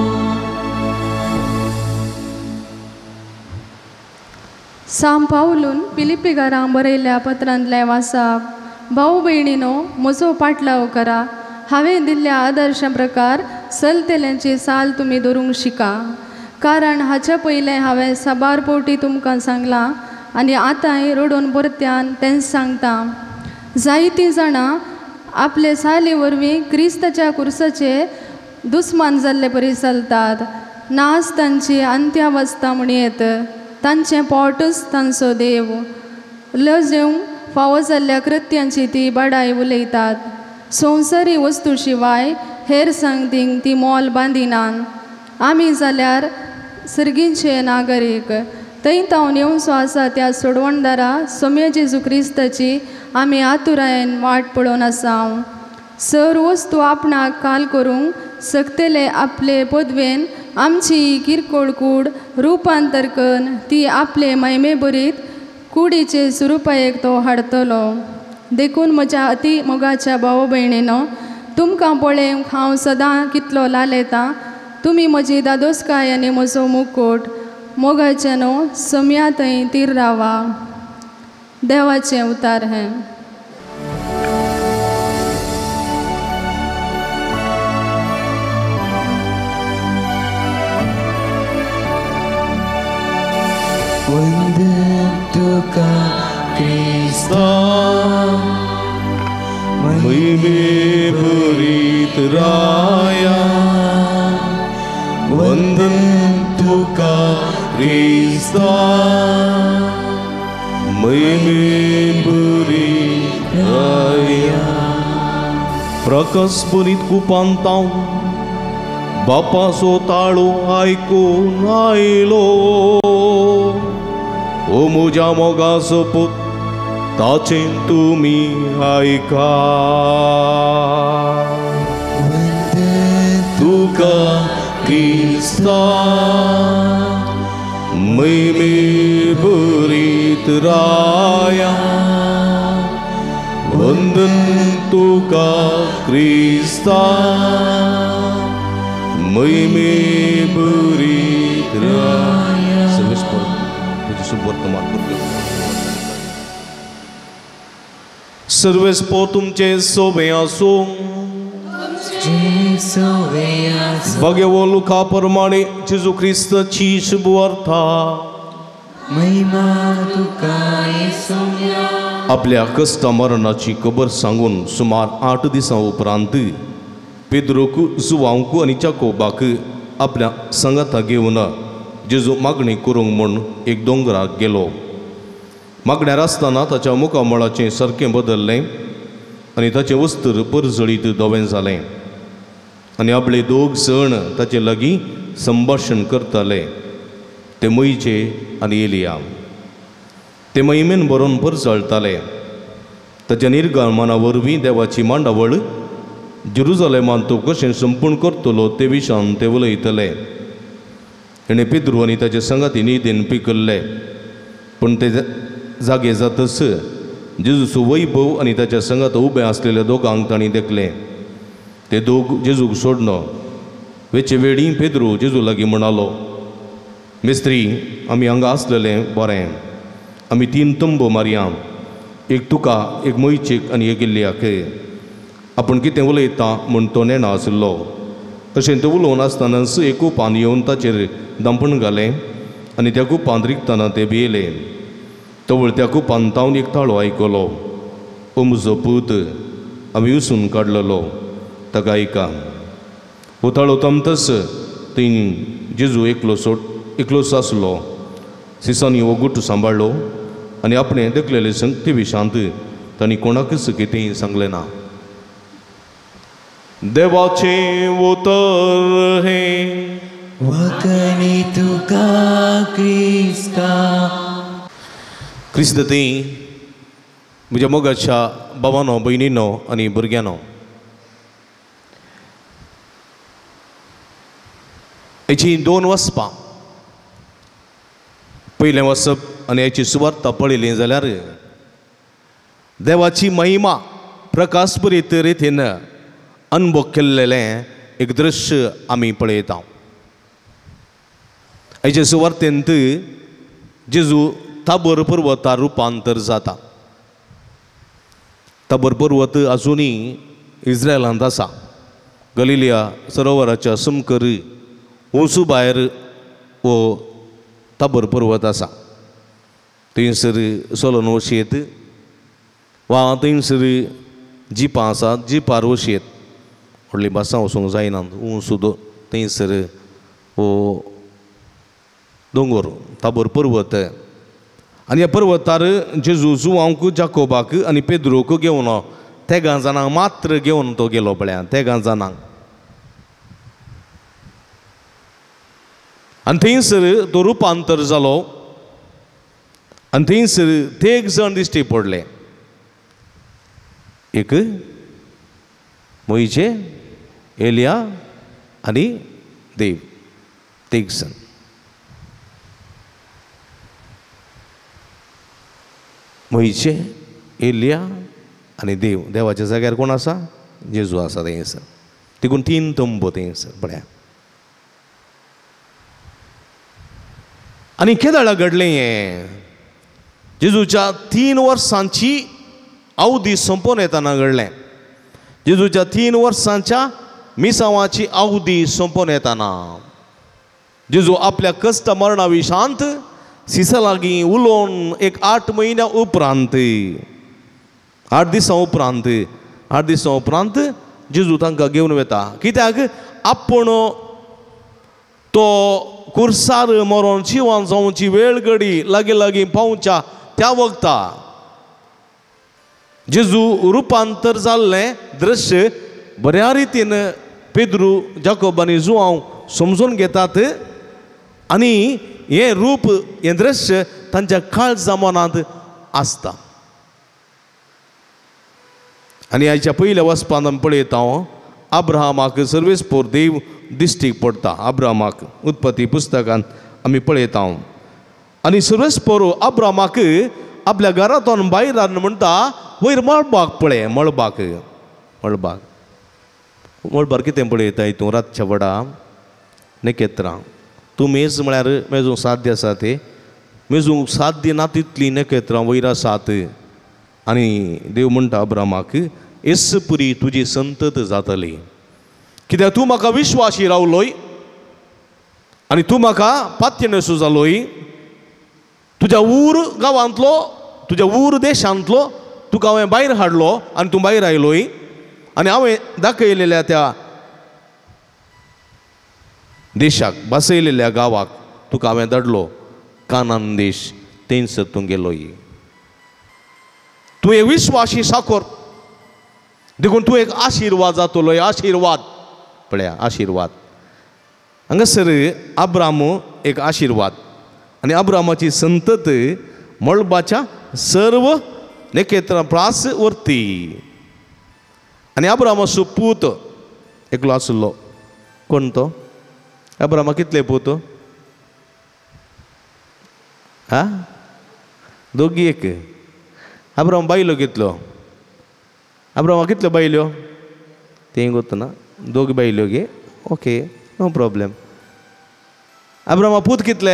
[SPEAKER 7] साम पावलून पिलिपिकारांक बरयल्ल्या पत्रांतले वाचप भाऊ भयणीनो म्हजो पाटलाव करा हांवें दिल्ल्या आदर्शा प्रकार चलतेल्यांची साल तुमी धरूंक शिका कारण हाच्या पयलें हांवें साबार पोवटी तुमकां सांगलां आनी आतांय रडोवन परत्यान तेंच सांगता जायतीं जाणां आपले साली वरवीं क्रिस्ताच्या कुर्साचे दुस्मान जाल्ले परी चलतात नाच तांची अंत्यावस्था म्हणयत तांचें पोटूच तांचो देव लजेवंक फावो जाल्ल्या कृत्यांची ती बडाय उलयतात संवसारी वस्तू शिवाय हेर संगतींक ती मोल बांदिनात आमी जाल्यार सर्गींचे नागरीक थंय तावन येवचो आसा त्या सोडवणदारा सोम्य जेजू क्रिस्ताची आमी आतुरायेन वाट पळोवन आसाव सर वस्तू आपणाक काल करूंक सकतेले आपले पदवेन आमची किरकोळ कूड रुपांतर करून ती आपले मैमे बरीत कुडीचे स्वरुपायेक तो हाडटलो देखून म्हज्या अति मोगाच्या भाव भयणीनो तुमकां पळोवंक हांव सदां कितलो लालयतां तुमी म्हजी दादोसकाय आनी म्हजो मुकूट मोगाच्यानो सम्या थंय तीर रावा देवाचें उतार हें
[SPEAKER 3] वंदन तुका क्रिस्ता
[SPEAKER 2] महिमे भरीत राया वंदन तुका क्रिस्ता महिमे भरीत राया प्रकाशभरीत कुपांताव बापाचो ताळो आयकून आयलो ओ म्हज्या मोगाचो पूत ताचें तुमी आयका तुका क्रिस्ता महिमे भरीत राया वंदन तुका क्रिस्ता महिमे भरीत राया वर्तमान सर्वेस्पो तुमचे सोबे आसूं भगवो लुका प्रमाणे जेजू क्रिस्ताची शुभ वार्ता
[SPEAKER 3] महिमा तुका येसुया
[SPEAKER 2] आपल्या कष्टा मरणाची खबर सांगून सुमार 8 दिसां उपरांत पेद्रोक जुवांक आनी जाकोबाक आपल्या संगाता घेवन जेजू मागणी करूंक म्हूण एक दोंगराक गेलो मागण्यार आसतना ताच्या मुखामळाचें सारकें बदल्लें आनी ताचें वस्त्र परजळीत धवें जालें आनी आपले 2 जण ताचे लागीं संभाशण करताले ते मोइजे आनी एलिया ते महिमेन बरोवन परजळटाले ताच्या निर्गमना वरवीं देवाची मांडावळ जेरुसलेमांत तो कशें संपूर्ण करतलो ते विशयान ते उलयतले ताणें पेद्रू आनी ताचे संगाती न्हिदेन पिकल्ले पूण ते जागे जातच जेजूचो वैभव आनी ताच्या संगात उबे आसलेल्या दोगांक तांणी देखले ते दोग जेजूक सोडनो वेचे वेळी पेद्रू जेजू लागीं म्हणालो मिस्त्री आमी हांगा आसलेलें बरें आमी 3 तंबू मारया एक तुका एक मोइचेक आनी एक एलियाक आपूण कितें उलयता म्हूण तो नेणो आशिल्लो अशें तो उलोवन आसतनाच एक कुपान येवन ताचेर दंपण घालें आनी त्या कुपांत रिगतना ते भियेले तवळ त्या कुपान तावन एक ताळो आयकलो ओ म्हजो पूत हांवें उसून काडलेलो ताका आयका. उताळो तमतस थंय जेजू एकलोच आसलो. सिसांनी हो गुट सांबाळ्ळो आनी आपणें देखलेले संगती विशांत तांणी कोणाकच कितेंय सांगलें ना. देवाचे उतर हे
[SPEAKER 6] वकनी तुका क्रिस्ता.
[SPEAKER 2] क्रिस्त ती म्हज्या मोगाच्या भावांनो, भयणींनो आनी भुरग्यांनो, हेची 2 वचपां. पयलें वचप आनी हेची सुवार्थ पळयली जाल्यार देवाची महिमा प्रकाशभरीत रितीन अनुभव केल्लेलें एक दृश्य आमी पळयता. हेचे सुवार्थेंत जेजू ताबोर पर्वतार रुपांतर जाता. ताबोर पर्वत आजुनी इस्रायलांत आसा. गलिलिया सरोवराच्या सुमकर उंचू भायर हो ताबोर पर्वत आसा. थंयसर सोलोन वशेत वा थंयसर जिपां आसात, जिपार वशेत व्हडली बसां वचूंक जायनात. उंच थंयसर हो दोंगर ताबोर पर्वत. आनी ह्या पर्वतार जेजू जुवांक, जाकोबाक आनी पेद्रोक घेवन तेगा जाणांक मात्र घेवन तो गेलो. पळया, तेगा जाणांक. आनी थंयसर तो रुपांतर जालो आनी थंयसर तेग जण दिश्टी पडले. एक मोइशे, एलिया आनी देव. तेग जण. मोइशे, एलिया आनी देव. देवाच्या जाग्यार कोण आसा? जेजू आसा थंयसर. देखून 3 तंबू थंयसर. पळया. आनी केदाळा घडलें हें? जेजूच्या 3 वर्सांची अवधी संपोवन येताना घडलें. जेजूच्या 3 वर्सांच्या मिसावाची अवधी संपोवन येताना जेजू आपल्या कश्ट मरणा विशांत सिसा लागीं उलोवन एक 8 म्हयन्या उपरांत, 8 दिसां उपरांत जेजू तांकां घेवन वता. कित्याक आपूण तो कुर्सार मरोन जिवान जावची वेळ घडी लागीं पावच्या त्या वक्ता जेजू रुपांतर जाल्लें दृश्य बऱ्या रितीन पेद्रू, जाकोब आनी जुवांव समजून घेतात. आनी हें रूप, हें दृश्य तांच्या काळजा मनांत आसता. आनी हाच्या पयल्या वचपान आमी पळयता अब्राहमाक सर्वेस्पोर देव दिश्टी पडटा. अब्राहमाक उत्पत्ती पुस्तकांत आमी पळयता. आनी सर्वेस्पोर अब्राहमाक आपल्या घरांतून भायर हाडून म्हणटा, वयर मळबाक पळय. मळबार कितें पळयता हितून? रातच्या वडा नखेत्रां. तूं मेज म्हळ्यार मेजूंक साध्य आसा तें. मेजूंक साध्य ना तितलीं नखेत्रां वयर आसात. आनी देव म्हणटा अब्राहमाक, येस पुरी तुजी संतत जातली. कित्याक तूं म्हाका विश्वासी रावलोय आनी तूं म्हाका पात्यनेसू जालोय. तुज्या ऊर गांवांतलो, तुज्या ऊर देशांतलो तुका हांवें भायर हाडलो आनी तूं भायर आयलोय. आनी हांवें दाखयलेल्या त्या देशाक, बसयलेल्या गांवाक तुका हांवें धाडलो. कानान देश, थंयसर तूं गेलोय. तूं एक विश्वासी साकोर. देखून तूं एक आशिर्वाद जातलो. आशिर्वाद पळया, आशिर्वाद. हांगासर अब्राम एक आशिर्वाद. आनी अब्रामाची संतत मळबाच्या सर्व नखेत्रां प्रास व्हरती. आनी अब्रामाचो पूत एकलो आसलो. कोण तो? अब्रामा कितले पूत? दोगी एक. अब्राम बायलो कितलो? अब्रामा कितल्यो बायल्यो? तें गोतना. दोग बायल्यो गे. Okay, no problem. अब्रामा पूत कितले?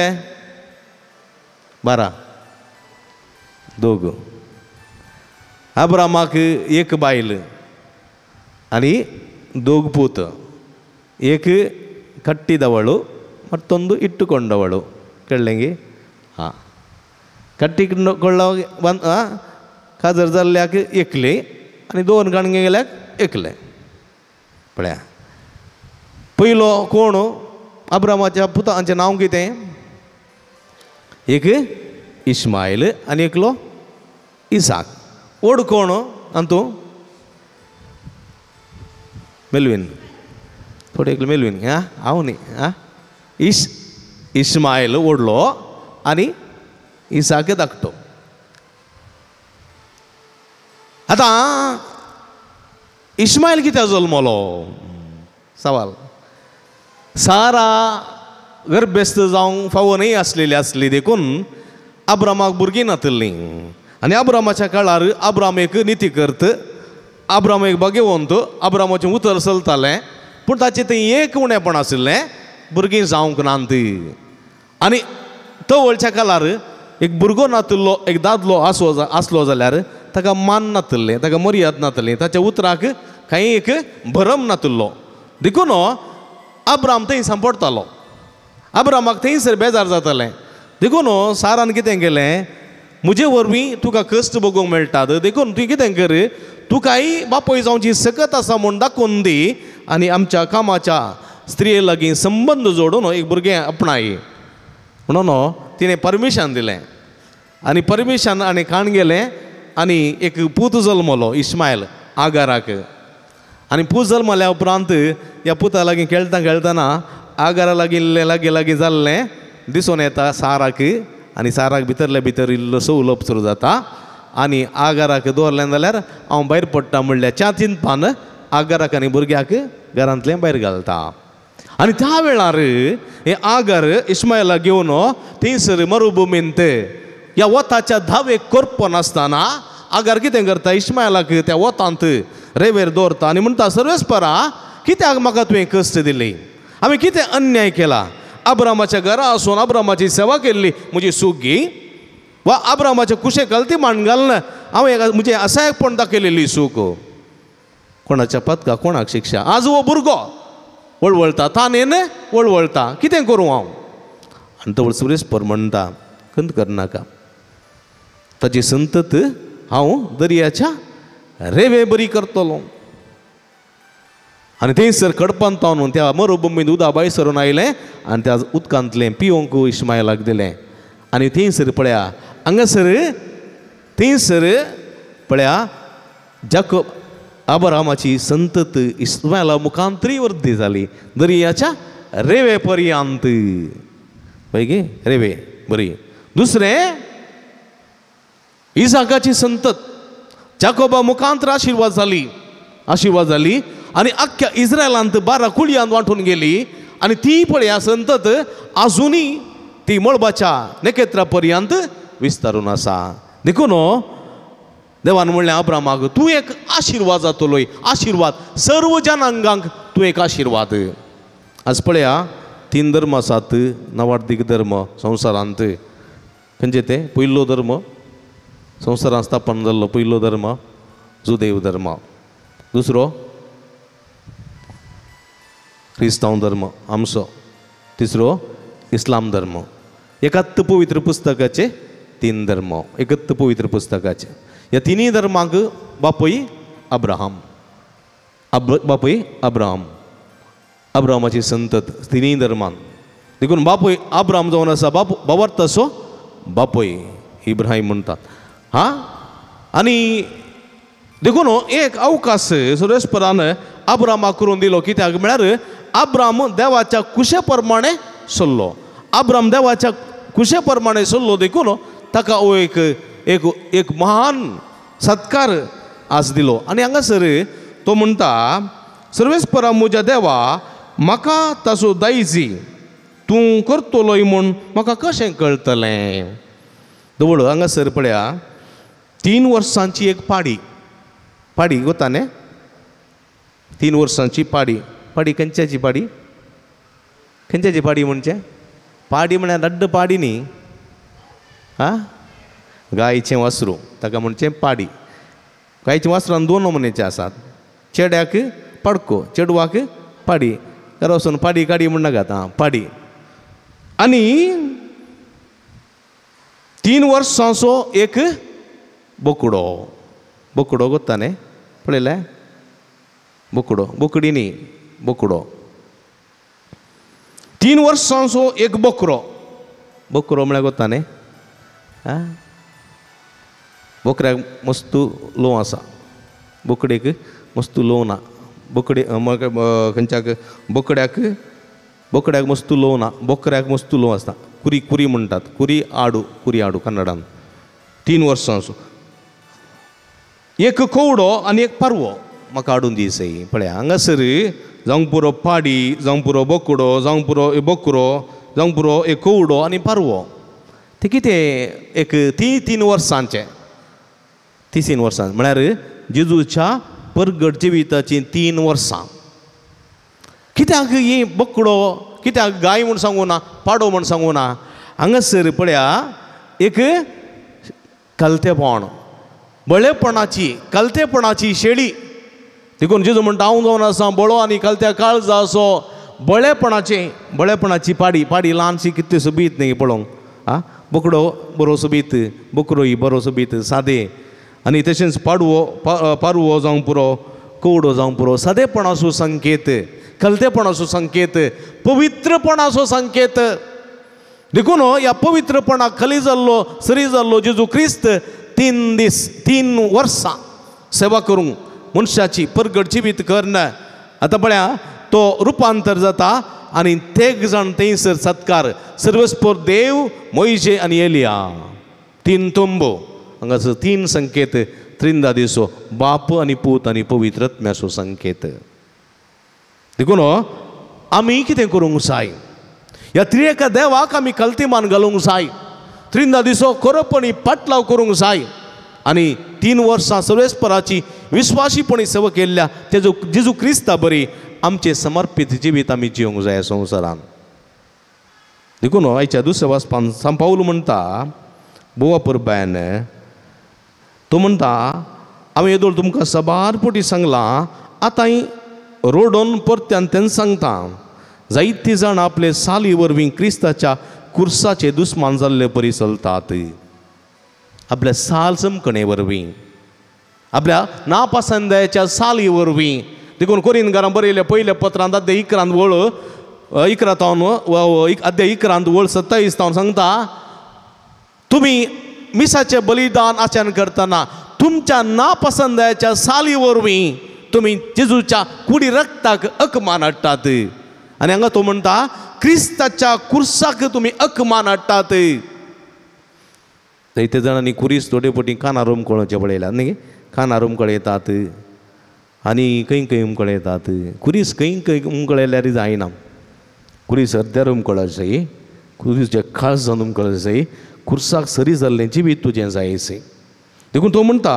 [SPEAKER 2] 12. दोग. अब्रामाक एक बायल आनी दोग पूत. एक ಕಟ್ಟಿದವಳು ಮತ್ತೊಂದು ಇಟ್ಟುಕೊಂಡವಳು. ಕೇಳಂಗೆ? ಹಾಂ, ಕಟ್ಟಿಕೊಳ್ಳೋ काजर जाल्ल्याक एकले आनी 2 गाणगे गेल्याक एकले. पळया पयलो कोण अब्रामाच्या पुतांचें नांव कितें? एक इस्माईल आनी एकलो इसाक. व्हड कोण अंतू? मेलवीन. थोडे एकलो मेलवीन हां हांव न्ही आं. इस्माईल व्हडलो आनी इसाक धाकटो. आतां इस्माईल कित्याक जल्मलो? सवाल. सारा गर्भेस्त जावंक फावो न्ही आसली देखून अब्रामाक भुरगीं नातलीं. आनी अब्रामाच्या काळार अब्राम एक निती करत, अब्राम एक भाग्यवंत, अब्रामाचें उतर चलतालें. पूण ताचें तें एक उणेंपण आशिल्लें, भुरगीं जावंक नात. आनी तो वळच्या काळार एक भुरगो नातल्लो एक दादलो आसलो जाल्यार ताका मान नातल्लें, ताका मर्याद नातली, ताच्या उतराक कांय एक भरम नातल्लो. देखून अब्राम थंय पडतालो. अब्रामाक थंयसर बेजार जातालें. देखून सारान कितें केलें? म्हजे वरवीं तुका कश्ट भोगूंक मेळटात, देखून तुवें कितें कर, तुकाय बापोय जावची सकत आसा म्हूण दाखोवन दी आनी आमच्या कामाच्या स्त्रिये लागीं संबंद जोडून एक भुरगें आपणाय म्हणून तिणें परमिशन दिलें. आनी परमिशन आनी काण गेलें आनी एक पूत जल्मलो इस्माईल आगाराक. आनी पूत जल्मल्या उपरांत ह्या पुता लागीं खेळटाना आगारा लागीं जाल्लें दिसून येता साराक. आनी साराक भितरल्या भितर इल्लोसो उलोवप सुरू जाता. आनी आगाराक दवरलें जाल्यार हांव भायर पडटा म्हणल्या च्यातीन पान आगाराक आनी भुरग्याक घरांतलें भायर घालता. आनी त्या वेळार हे आगार इस्माईलाक घेवन थंयसर मरुभुमींत ह्या वताच्या धावेक करपो नासतना आगार कितें करता? इस्माईलाक त्या वतांत रेवेर दवरता आनी म्हणटा, सर्वेस्परा कित्याक म्हाका तुवें कश्ट दिली? हांवें कितें अन्याय केला? अब्रामाच्या घरा आसून अब्रामाची सेवा केल्ली म्हजी सूख घे, वा अब्रामाच्या कुशेक गलती मान घालन हांवें म्हजें असायपण दाखयलेली सूख? कोणाच्या पदका कोणाक शिक्षा? आज हो भुरगो वळवळटा, तानेन वळवळटा, कितें करूं हांव? आनी तो सुरेस्पर म्हणटा, खंत करनाका, ताची संतत हांव दर्याच्या रेवे बरी करतलो. आनी थंयसर कडपांत तावन त्या मरुभुमींत उदक भायर सरून आयलें आनी त्या उदकांतलें पिवंक इस्माईलाक दिलें. आनी थंयसर पळया हांगासर थंयसर पळया जाकोब अब्रामाची संतत इस्माईला मुखांतरी वृद्धी जाली दर्याच्या रेवे पर्यंत. पळय गे रेवे बरी. दुसरें इसाकाची संतत जाकोबा मुखांतर आशिर्वाद जाली आनी अख्ख्या इस्रायलांत 12 कुळयांत वांटून गेली. आनी ती पळया संतत आजुनी ती मळबाच्या नखेत्रा पर्यंत विस्तारून आसा. देखून देवान म्हणलें अब्रामाक, तूं एक आशिर्वाद जातलो, आशिर्वाद सर्व जनांगांक तूं एक आशिर्वाद. आज पळया 3 धर्म आसात नवार्दीक धर्म संवसारांत. खंयचे ते? पयलो धर्म संवसारांत स्थापन जाल्लो पयलो धर्म जुदेव धर्म. दुसरो क्रिस्तांव धर्म आमचो. तिसरो इस्लाम धर्म. एकात्त पवित्र पुस्तकाचे 3 धर्म, एकत्त पवित्र पुस्तकाचे. ह्या 3 धर्मांक बापूय अब्राहम, बापूय अब्राहम, अब्राहमाची संतत 3 धर्मान. देखून बापूय अब्राहम जावन आसा, बाबर्थ असो बापूय इब्राहीम म्हणटात. हां आनी देखून एक अवकाश सुरेस्परान अब्राहमाक करून दिलो. कित्याक म्हळ्यार अब्राहम देवाच्या कुशे प्रमाणे चल्लो. अब्राहम देवाच्या कुशे प्रमाणे चल्लो देखून ताका एक महान सत्कार आज दिलो. आनी हांगासर तो म्हणटा, सर्वेस्परा म्हज्या देवा, म्हाका ताचो दायजी तूं करतलोय म्हूण म्हाका कशें कळटलें? दवळ हांगासर पळया 3 वर्सांची एक पाडी गोता न्ही? 3 वर्सांची पाडी. खंयच्याची पाडी? खंयच्याची पाडी म्हणजे? पाडी म्हळ्यार रड्ड पाडी न्ही. हां गायचें वासरू ताका म्हणचें पाडी. गायचें वासरान 2 नमुनेचे आसात. चेड्याक पडको, चेडवाक पाडी. घरा वचून पाडी काडी म्हण नाकात. हां पाडी. आनी 3 वर्सांचो एक बोकडो बोकडो गोत्ता न्ही पळयलें बोकडो बोकडी न्ही बोकडो 3 वर्सांचो एक बोकरो बोकरो म्हळ्यार गोत्ता न्ही आं बोकड्याक मस्तू लोव आसा बोकडेक मस्तू लोव ना बोकडे खंयच्याक बोकड्याक मस्तू लोव ना बोकड्याक मस्तू लोव आसता कुरी कुरी म्हणटात कुरी आडू कन्नडान 3 वर्सांचो एक कोवडो आनी एक पारवो म्हाका हाडून दी सई पळय हांगासर जावंक पुरो पाडी जावंक पुरो बोकडो जावंक पुरो बोकरो जावंक पुरो एक कोवडो आनी पारवो ते कितें एक 3 वर्सांचे 3 वर्सां म्हळ्यार जेजूच्या परगट जिविताची 3 वर्सां कित्याक ही बोकडो कित्याक गाय म्हूण सांगू ना पाडो म्हूण सांगू ना हांगासर पळया एक कलतेपण बळेपणाची कलतेपणाची शेळी देखून जेजू म्हणटा हांव जावन आसा बळो आनी कलत्या काळजा असो बळेपणाची पाडी ल्हानशी कितें सोबीत न्ही पळोवंक आं बोकडो बरो सोबीत बोकरो ही बरो सोबीत सादे आनी तशेंच पारवो जावंक पुरो कोवडो जावंक पुरो सादेपणाचो संकेत कलतेपणाचो संकेत पवित्रपणाचो संकेत देखून ह्या पवित्रपणाक खली जाल्लो सरी जाल्लो जेजू क्रिस्त 3 वर्सां सेवा करूंक मनशाची परगट जिवीत करना आतां पळया तो रुपांतर जाता आनी तेग जाण थंयसर सत्कार सर्वस्पोर देव मोइशे आनी एलिया 3 तोंबो हांगासर 3 संकेत त्रिंदा दिसो बाप आनी पूत आनी पवित्रत्म्याचो संकेत देखून आमी कितें करूंक जाय ह्या त्रिएका देवाक आमी कल्तीमान घालूंक जाय त्रिंदा दिसो खरोपणी पाटलाव करूंक जाय आनी 3 वर्सां सर्वेस्पराची विश्वासीपणी सेवा केल्ल्या तेजो जेजू क्रिस्ता बरी आमचे समर्पित जिवीत आमी जिवंक जाय संवसारान देखून आयच्या दुसऱ्या वाचपान सांत पाऊल म्हणटा बोवा परबायन तो म्हणटा हांवें येदोळ तुमकां सबार पोटी सांगलां आतां रोडोन परत्यान तेन्ना सांगता जायतीं जाण आपले साली वरवीं क्रिस्ताच्या कुर्साचे दुस्मान जाल्ले परी चलतात आपल्या साल समकणे वरवीं आपल्या नापसंदाच्या साली वरवीं देखून कोरिंथकारांक बरयल्या पयल्या पत्रांत अध्याय 11 वळ 11 अध्याय 11 वळ 27 सांगता तुमी मिसाचे बलिदान आचरण करतना तुमच्या नापसंदाच्या साली वरवीं तुमी जेजूच्या कुडी रक्ताक अकमान हाडटात आनी हांगा तो म्हणटा क्रिस्ताच्या कुर्साक तुमी अकमान हाडटात जायते जाणांनी कुरीस थोडे पटी कानार उमकळोवचे पळयल्यात न्ही कानार उमकळयतात आनी खंय खंय उमकळयतात कुरीस खंय खंय उमकळयल्यार जायना कुरीस अर्द्यार उमकळत जाय कुरीसचे खास जावन उमकळत जाय कुर्साक सरी जाल्लें जिवीत तुजें जाय सै देखून तो म्हणटा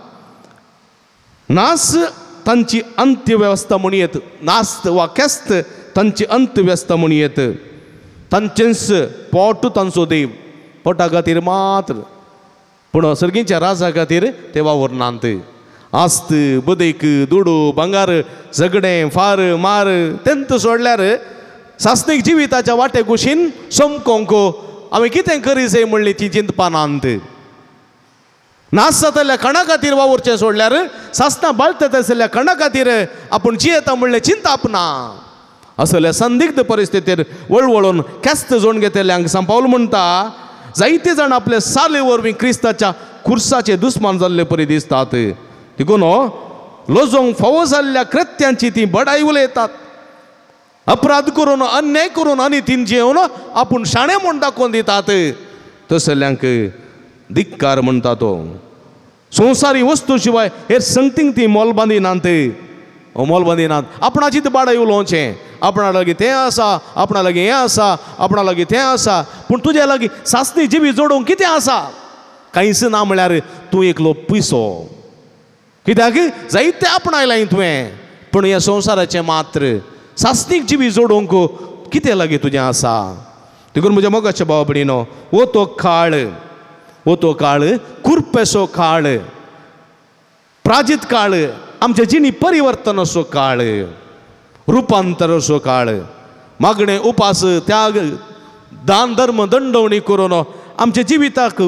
[SPEAKER 2] नास तांची अंत्यवेवस्था म्हणयत नास्त वा केस्त तांची अंत्यवेवस्था म्हणयत तांचेंच पोट तांचो देव पोटा खातीर मात्र पूण सर्गीच्या राजा खातीर ते वावरनांत आस्त बदेक दुडू भांगार झगडें फार मार तेंत सोडल्यार सासणीक जिविताच्या वाटे कुशीन सोमकोंक हांवें कितें करी जाय म्हणली ती चिंतपानांत नास जातल्या कणा खातीर वावरचें सोडल्यार सासणां बाळटत आसल्या कणा खातीर आपूण जियेता म्हणलें चिंताप ना असल्या संदिग्ध परिस्थितीर वळवळून केस्त जोड घेतल्यांक सांत पाऊल म्हणटा जायते जाण आपले साले वरवीं क्रिस्ताच्या कुर्साचे दुस्मान जाल्ले परी दिसतात देखून लोजोंक फावो जाल्ल्या कृत्यांची ती बडाई उलयतात अपराध करून अन्याय करून आनी तीन जेवन आपूण शाणे म्हूण दाखोवन दितात तसल्यांक धिक्कार म्हणटा तो संवसारी वस्तू शिवाय हे संगतींक ती मोल बांदिनात मोल बांदिनात आपणाची ती बाडाई उलोवचें आपणा लागीं तें आसा आपणा लागीं हें आसा आपणा लागीं तें आसा पूण तुज्या लागीं सासणी जिवी जोडूंक कितें आसा कांयच ना म्हळ्यार तूं एकलो पिसो कित्याक जायते आपणायलां तुवें पूण ह्या संवसाराचें मात्र सासणीक जिवी जोडूंक कितें लागीं तुजें आसा देखून म्हज्या मोगाच्या भावा भयणीनो वो तो काळ कुरपेसो काळ प्राजीत काळ आमच्या जिणी परिवर्तन असो काळ रुपांतर असो काळ मागणे उपास त्याग दान धर्म दंडवणी करून आमच्या जिविताक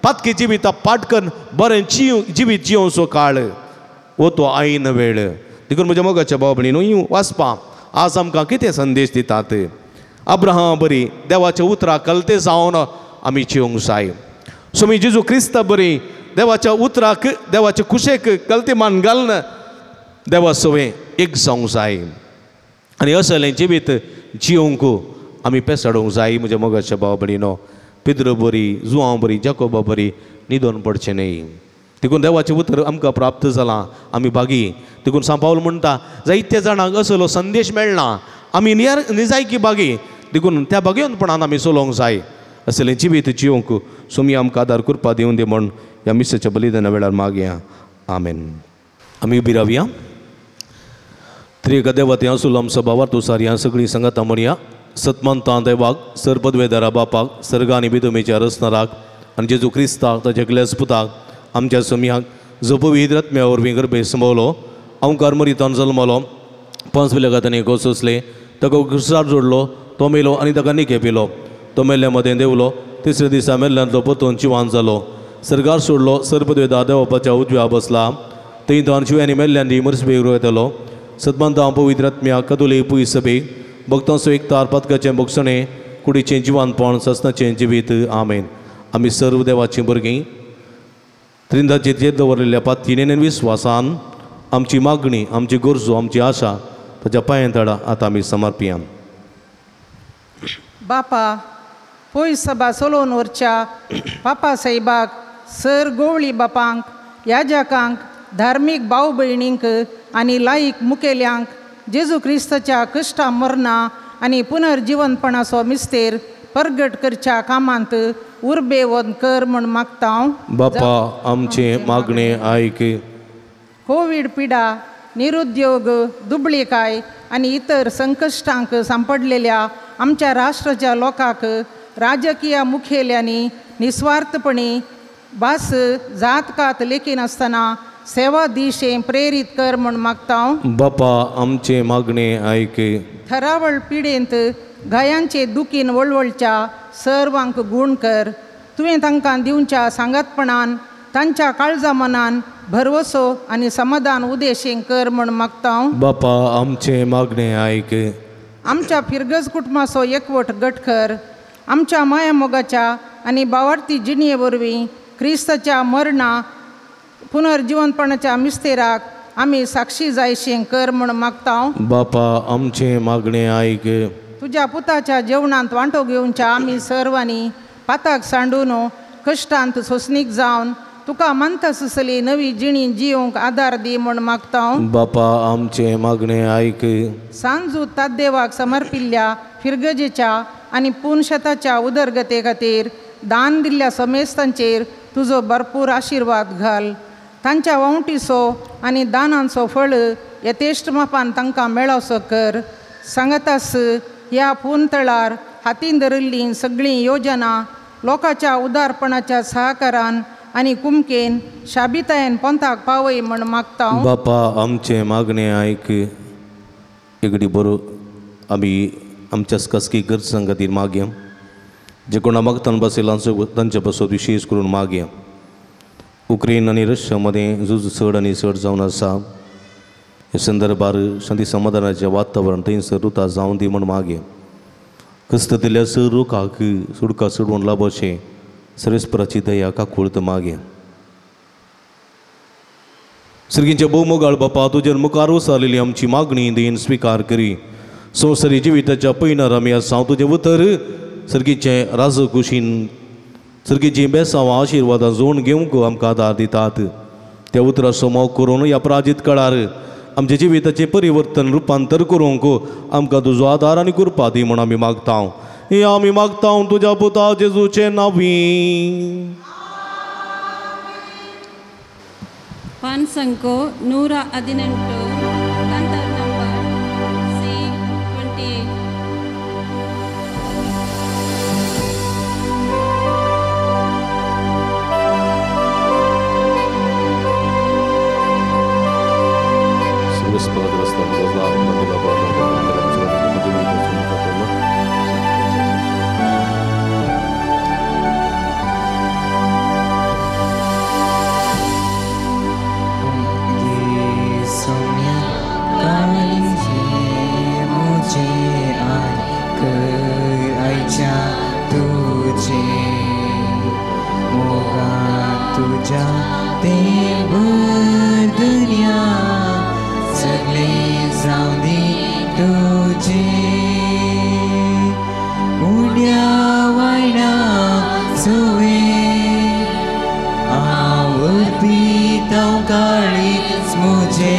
[SPEAKER 2] पातकी जिविता पाटकन बरें जिवीत जियोवचो काळ वो तो आईन वेळ देखून म्हज्या मोगाच्या भाव भयणीनो ही वाचपा आज आमकां कितें संदेश दितात. अब्राहम बरी देवाच्या उतराक कलते जावन आमी जिवंक जाय. स्वामी जेजू क्रिस्त बरी देवाच्या उतराक देवाच्या कुशेक कलते मान घालन देवा सवे एक जावंक जाय आनी असलें जिवीत जियोवंक आमी पेसाडूंक जाय. म्हज्या मोगाच्या भाव भयणीनो पिद्र बरी जुआंव बरी जाकोबा बरी न्हिदोन पडचें न्ही. देखून देवाचें उतर आमकां प्राप्त जालां आमी बागी. देखून सांत पावल म्हणटा जायत्या जाणांक असलो संदेश मेळना आमी निजायकी बागी देखून त्या बागेवनपणान आमी चलोवंक जाय. असलें जिवीत जियोवंक सोमी आमकां आदार करपा दिवन दे म्हण ह्या मिसाच्या बलिदाना वेळार मागया. आमेन. आमी उबी रावया. त्रिएका देवाते आसुलाम सभावार तुसार ह्या सगळीं संगतां म्हणया. सतमंता देवाक सरपदवेदारा बापाक सर्गांनी बिदुमेच्या रसनाराक आनी जेजू क्रिस्ताक ताच्या एकल्याच पुताक आमच्या सोम्याक जो पवित्र आत्म्या वरवीं गर्भे संभवलो अवंकार मरितान जल्मलो 5 विलगतांनी कोसोसले ताका क्रुसार जोडलो तो मेलो आनी ताका निखेपिलो तो मेल्ल्या मदें देवलो 3ऱ्या दिसा मेल्ल्यांतलो परतून जिवान जालो सर्गार सोडलो सरपदवेदा देवापाच्या उजव्या बसला थंय तान जिव्यांनी मेल्ल्यांनी मरसबेक येतलो सतमंता पवित्र आत्म्या कदुले पुय सभेक भक्तांचो एक तार पदकाचें भक्षणें कुडीचें जिवानपण ससनाचें जिवीत. आमेन. आमी सर्व देवाचीं भुरगीं त्रिंदाचेर दवरलेल्या पातयेन विस्वासान आमची मागणी आमची गरजो आमची आशा ताच्या पांयांतळा आतां आमी समर्पिया.
[SPEAKER 8] बापा पयस सभा चलोवन व्हरच्या पापा साहेबाक सर गोवळी बापांक याजकांक धार्मीक भाव भयणींक आनी लायक मुखेल्यांक जेजू क्रिस्ताच्या कश्टा मरणा आनी पुनर्जीवनपणाचो मिस्तेर परगट करच्या कामांत उर्बे वोन कर म्हूण मागता हांव.
[SPEAKER 2] बापा आमचे मागणे आयक.
[SPEAKER 8] कोवीड पिडा निरुद्योग दुबळीकाय आनी इतर संकश्टांक सांपडलेल्या आमच्या राष्ट्राच्या लोकांक राजकीय मुखेल्यांनी निस्वार्थपणी भास जात कात लेखी नासतना सेवा दिशेन प्रेरीत कर म्हूण मागता हांव.
[SPEAKER 2] बापा आमचे मागणे आयक.
[SPEAKER 8] थरावळ पिडेंत गायांचे दुखीन वळवळच्या सर्वांक गूण कर. तुवें तांकां दिवच्या सांगातपणान तांच्या काळजा मनान भरवसो आनी समाधान उदेशें कर म्हूण मागता हांव.
[SPEAKER 2] बापा आमचे मागणे आयक.
[SPEAKER 8] आमच्या फिरगज कुटुंबाचो एकवट गट कर. आमच्या माया मोगाच्या आनी भावार्थी जिणये वरवीं क्रिस्ताच्या मरणा पुनर्जीवनपणाच्या मिस्तेराक आमी साक्षी जायशें कर म्हूण मागता हांव.
[SPEAKER 2] बापा आमचे मागणे आयक.
[SPEAKER 8] तुज्या पुताच्या जेवणांत वांटो घेवच्या आमी सर्वांनी पाताक सांडून कश्टांत सोंसणीक जावन तुका मानता सुसली नवी जिणी जियोवंक आदार दी म्हूण मागता हांव.
[SPEAKER 2] बापा आमचे मागणे आयक.
[SPEAKER 8] सांजू तादेवाक समर्पिल्ल्या फिरगजेच्या आनी पुनशताच्या उदरगते खातीर दान दिल्ल्या समेस्तांचेर तुजो भरपूर आशिर्वाद घाल. तांच्या वावटीचो आनी दानांचो फळ यथेश्ट मापान तांकां मेळोसो कर. सांगातास ह्या पुंतळार हातीन धरिल्लीं सगळीं योजना लोकांच्या उदारपणाच्या सहकारान आनी कुमकेन शाबितायेन पंथाक पावय म्हूण मागता हांव.
[SPEAKER 2] बापा आमचे मागणे आयक. एगडी बरो आमी आमच्या कसकी गरजां खातीर मागया जे कोणा मागतान बसयला तांचे बसत विशेष करून मागया. उक्रेन आनी रशिया मदें झूज चड आनी चड जावन आसा हे संदर्भार शांती समाधानाचें वातावरण थंयसर रुता जावन दी म्हूण मागया. कस्त दिल्ल्या सर लोकांक सुडका सोडवून लाभोचें सर्वेस्पराची दया काकूळत मागया. सर्गींच्या भोवमोगाळ बापा तुजेर मुखार वसालेली आमची मागणी देन स्विकार करी. संवसारी जिविताच्या पैनार आमी आसा हांव तुजें उतर सर्गीचें राज कुशीन सर्गीची बेसांवां आशिर्वादां जोड घेवंक आमकां आदार दितात. त्या उतरा समोर करून ह्या प्राजीत काळार आमच्या जिविताचें परिवर्तन रुपांतर करूंक आमकां तुजो आदार आनी कृपा दी म्हूण आमी मागता. हे आमी मागता तुज्या पुता जेजूचे नांवी.
[SPEAKER 1] पान संको 118 कांतार नंबर C28.
[SPEAKER 6] तुझ्या देवर दुनिया सगळे जाऊ दे तुझे उड्या वायना सोवे आवडपी ताव काळीच मुझे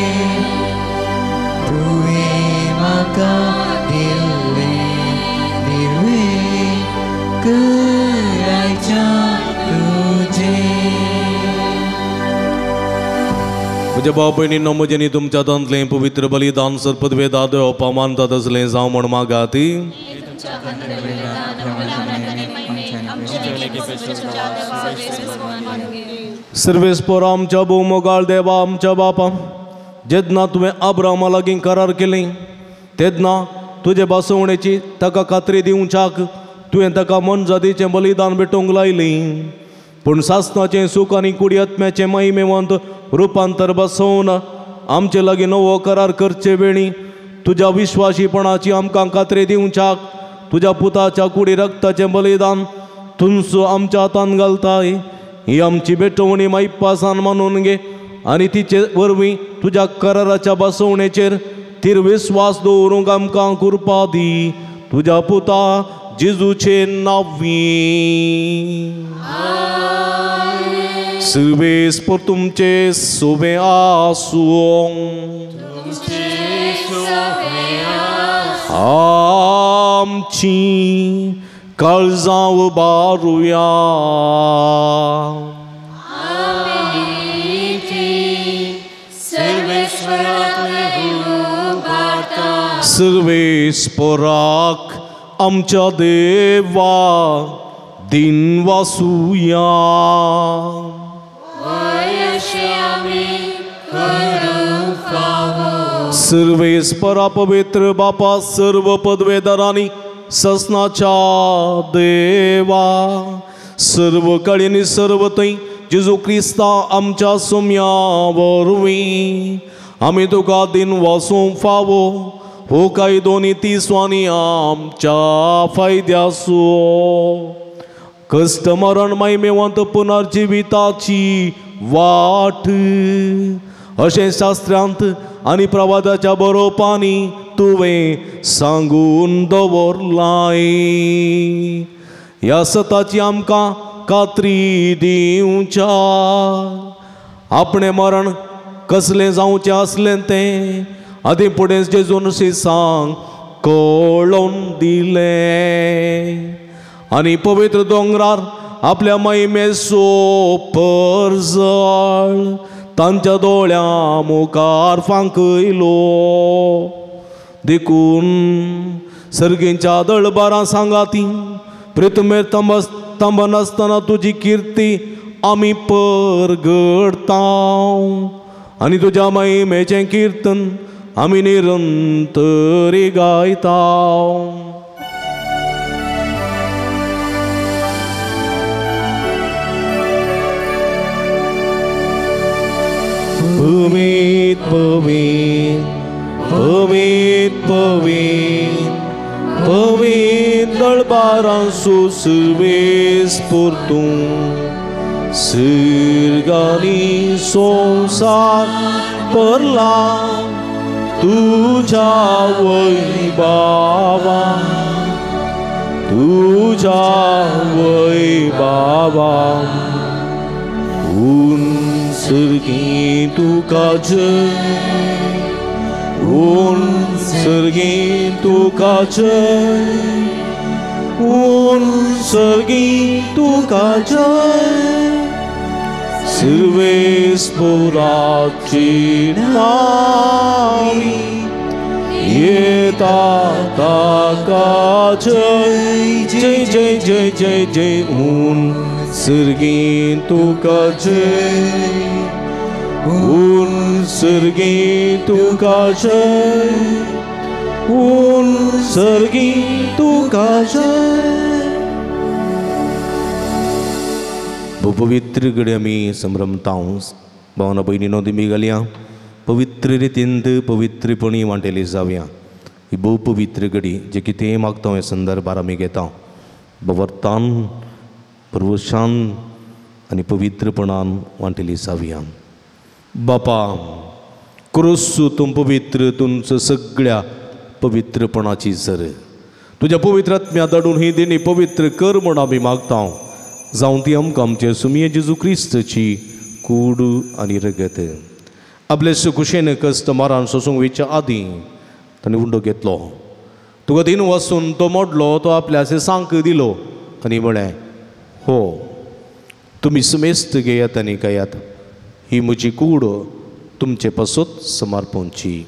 [SPEAKER 6] तुवें म्हाका दिल्ले दिवे करायच्या तुझे.
[SPEAKER 2] म्हज्या भाव भयणींनो म्हजें न्ही तुमच्या दांतलें पवित्र बलिदान सर्पद्वे दादो अपमान जाता तसलें जावं म्हण मागाती. सर्वेस्पर आमच्या भोवमोगाळ देवा आमच्या बापा जेन्ना तुवें अब्राहमा लागीं करार केली तेन्ना तुजे बसवणेची ताका खात्री दिवच्याक तुवें ताका मन जातीचें बलिदान भेटोवंक लायली. पूण सासणाचें सूख आनी कुडी आत्म्याचें महिमेवंत रुपांतर बसोवन आमचे लागीं नवो करार करचे वेळी तुज्या विश्वासीपणाची आमकां खात्री दिवच्याक तुज्या पुताच्या कुडी रक्ताचें बलिदान तुमचो आमच्या हातान घालताय. ही आमची भेटवणी माईपासान मानून घे आनी तिचे वरवीं तुज्या कराराच्या बसवणेचेर तिर विस्वास दवरूंक आमकां कृपा दी. तुज्या पुता जेजूचे नांवी. सर्वेस्पर तुमचे सोबे आसूं. आमची काळजां उबारुया. सर्वेस्पराक आमच्या देवा दिन वासुया. सर्वेस्परा पवित्र बापा सर्व पदवेदारांनी ससनाच्या देवा सर्व कळेनी सर्व थंय जेजू क्रिस्ता आमच्या सोम्या वरवीं आमी तुका दिन वासूंक फावो हो काय दोनी तिसवांनी आमच्या फायद्यासो. कश्ट मरण महिमेवंत पुनर्जिविताची वाट अशें शास्त्रांत आनी प्रवादाच्या बरोवपांनी तुवें सांगून दवरलाय. ह्या सताची आमकां खात्री दिवच्या. आपणें मरण कसलें जावचें आसलें तें आदी फुडें जेजून शिसांक कळोवन दिलें आनी पवित्र दोंगरार आपल्या महिमेचो परजळ तांच्या दोळ्यां मुखार फांकयलो. देखून सर्गेच्या दळबारां सांगाती प्रितमेर तंबनासतना तुजी कीर्ती आमी परगडता आनी तुज्या महिमेचें कीर्तन आमी निरंतरी गायता. पवित पवित पवित पवित पवित दळबारां सर्वेस्पर तूं सर्गानी संसार परला तुझ्या वैभवा तुझ्या वैभवा सर्गी तुका जय सर्गी तुका जय सर्गी तुका जय सर्वेस्पराची नावी येता ताका जय जय जय जय जय जय सर्गी तुका जय सर्गी तुका जय सर्गी तुका जय. पवित्र गडे आमी संभ्रमता भावना भयणीनो तुमी घालया पवित्र रितींत पवित्रपणी वांटेली जावया. ही भोव पवित्र घडी जे कितें मागता हे संदर्भार आमी घेता. वर्तान प्रभुशान आनी पवित्रपणान वांटिली जावया. बापा क्रूस तुम पवित्र तुमचं सगळ्या पवित्रपणाची सर तुझ्या पवित्र आत्म्या धाडून ही देणी पवित्र कर म्हण आमी मागता. जावं ती आमकां आमचे सुमये जेजू क्रिस्तची कूड आनी रगत आपले सुकुशेन कश्ट मारान सोसूंक वयच्या आदीं ताणें उंडो घेतलो. तुका दिन वचून तो मोडलो तो आपल्या सांक दिलो आनी म्हळें हो तुमी सुमेस्त घेयात आनी खायात ही म्हजी कूड तुमचे पासत समर्पणची.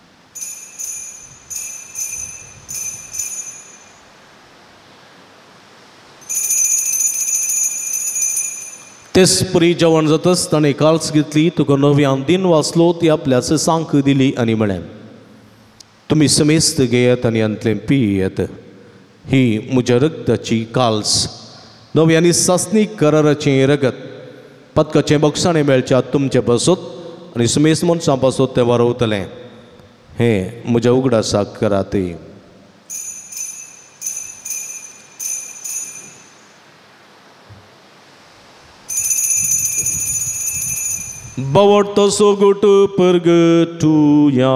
[SPEAKER 2] तेच परी जेवण जातच ताणें काल्स घेतली तुका नव्यान दिन वाचलो ती आपल्या सांक दिली आनी म्हळें तुमी समेस्त घेयात आनी अंतलें पियेत ही म्हज्या रगताची काल्स नव्यानी सासनीक कराराचें रगत पदकाचें बक्षाणें मेळच्या तुमचे पासत आनी समेस्त मनशां पासत तें वारोवतलें हें म्हज्या उगडासाक करात. Bawat sogut pergetuya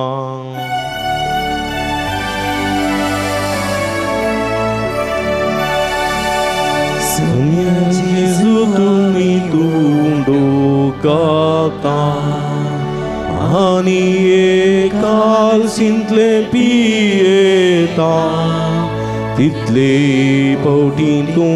[SPEAKER 2] Semia Yesus tumi tundu kata Ani ekal sintle pieta Title pautintu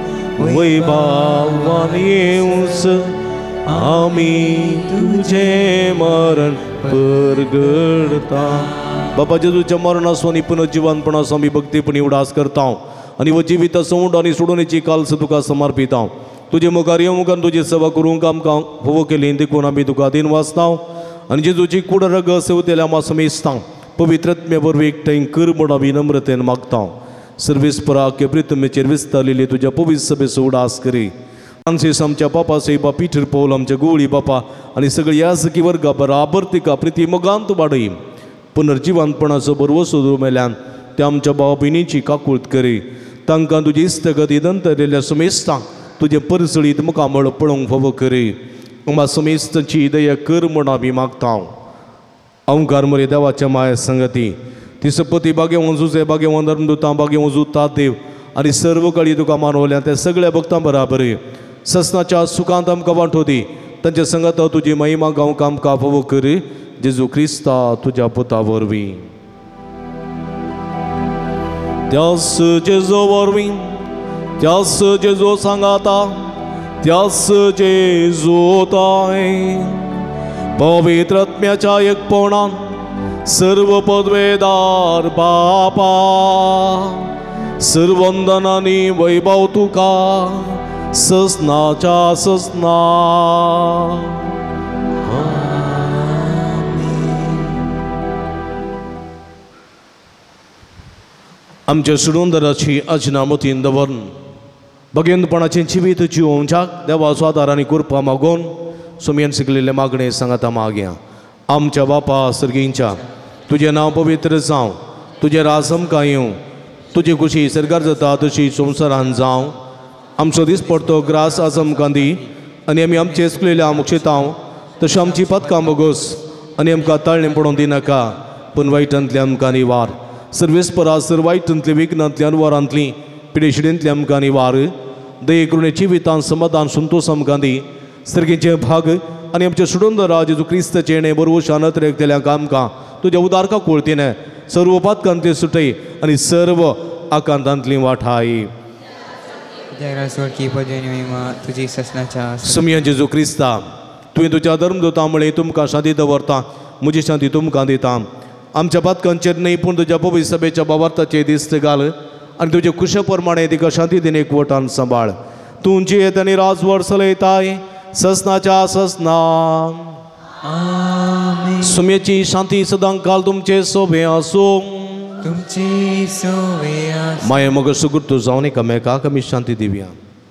[SPEAKER 2] वैभावान येऊस आम्ही तुझे मरण परगडता. बापा जेजूच्या मरणासोनी पुनर्जीवनपणास आम्ही भक्तीपणी उडास करता आणि व जिवित सोंड आणि सोडूनची काल्स तुका समर्पिता. तुझे मुखार येवंक तुझी सेवा करूंक आमकां फोव केली देखून आमी तुका दिन वाचता आणि जेजूची कूड रग सेवतेल्या आम्हा समेजता पवित्रत्म्या बरोबर एकठांय कर म्हण आमी नम्रतेन मागता. सर्वेस्पराके प्रितमेचेर विस्तारलेली तुझ्या पवित्र सभेचो उडास करी. फ्रांसीस आमच्या पापा सेबा पीटर पौल आमच्या गोळी बापा आणि सगळी याजकी वर्गा बराबर तिका प्रिती मोगांत वाडय. पुनर्जीवनपणाचो बरवो सोदूं मेल्यान ते आमच्या भाव भयणीची काकूळट करी. तांकां तुजी इस्तगती दंतरिल्ल्या समेस्तांक तुजे परसळीत मुखामळ पळोवंक फावो करी. आम्हा समेस्तांची दया कर म्हण आमी मागता. अवंकार मरे देवाच्या माया संगती तिसपती बागे वंजूचे बागे वंदरमदूता बागे वंजूता देव आणि सर्व काळी तुका मानवल्या त्या सगळ्या भक्तां बराबर ससनाच्या सुखांत आमकां वांटो दी. तांच्या संगत तुजी महिमा गावंक आमकां फावो कर. जेजू क्रिस्ता तुज्या पुता वरवीं त्यास जेजू वरवीं त्यास जेजू सांगाता त्यास जेजू ताय पवित्र आत्म्याच्या एकपणान सर्व पदवेदार बापा सर्वंदनानी वैभव तुका ससनाच्या ससना. आमच्या सुडोंदराची अजनामतीन दवरून भगेंदपणाचें जिवीत जिवोवच्याक देवाचो आदार आनी कृपा मागून सुमयेन शिकलेले मागणे सांगाता मागया. आमच्या बापा सर्गींच्या तुझें नांव पवित्र जावं तुजें राज आमकां येवं तुजी खुशी सरकार जाता तशी संवसारान जावं. आमचो दीस पडतो ग्रास आज आमकां दी आनी आमी आमचे सुकलेल्या मुक्षेतांव तशें आमची पदकां मोगोस आनी आमकां ताळणें पडोवंक दिनाका पूण वायटांतल्यान आमकां निवार. सर्वेस्परा सर वायटांतल्या विघ्नांतल्यान वरांतली पिडेशिडेंतल्यान आमकां निवार. दये करून जिवितांत समाधान संतोश आमकां दी. सर्गेचे भाग आनी आमचे सुडोंदरा जेजू क्रिस्ताचे येणे बरोबर शानत रेखतल्याक आमकां तुज्या उदारका कोळतीने सर्व पातकांतली सुटय आनी सर्व आकांतांतली वाठाय.
[SPEAKER 3] तुजी ससनाच्या
[SPEAKER 2] सुमया जेजू क्रिस्ता तुवें तुज्या धर्मदूता मुळे तुमकां शांती दवरता म्हजी शांती तुमकां दिता. आमच्या पातकांचेर न्ही पूण तुज्या पवित्र सभेच्या बाबार्थाचे दिश्ट घाल आनी तुजे कुशे प्रमाणे तिका शांती दिन एकवटान सांबाळ. तूं जियेत आनी राजवट चलयताय ससनाच्या ससना. सुमयेची शांती सदां काल तुमचे सोबे आसूं.
[SPEAKER 3] तुमची सोबे आसूं.
[SPEAKER 2] माये मग सुगुर्त जावन एकामेकाक आमी शांती दिवया.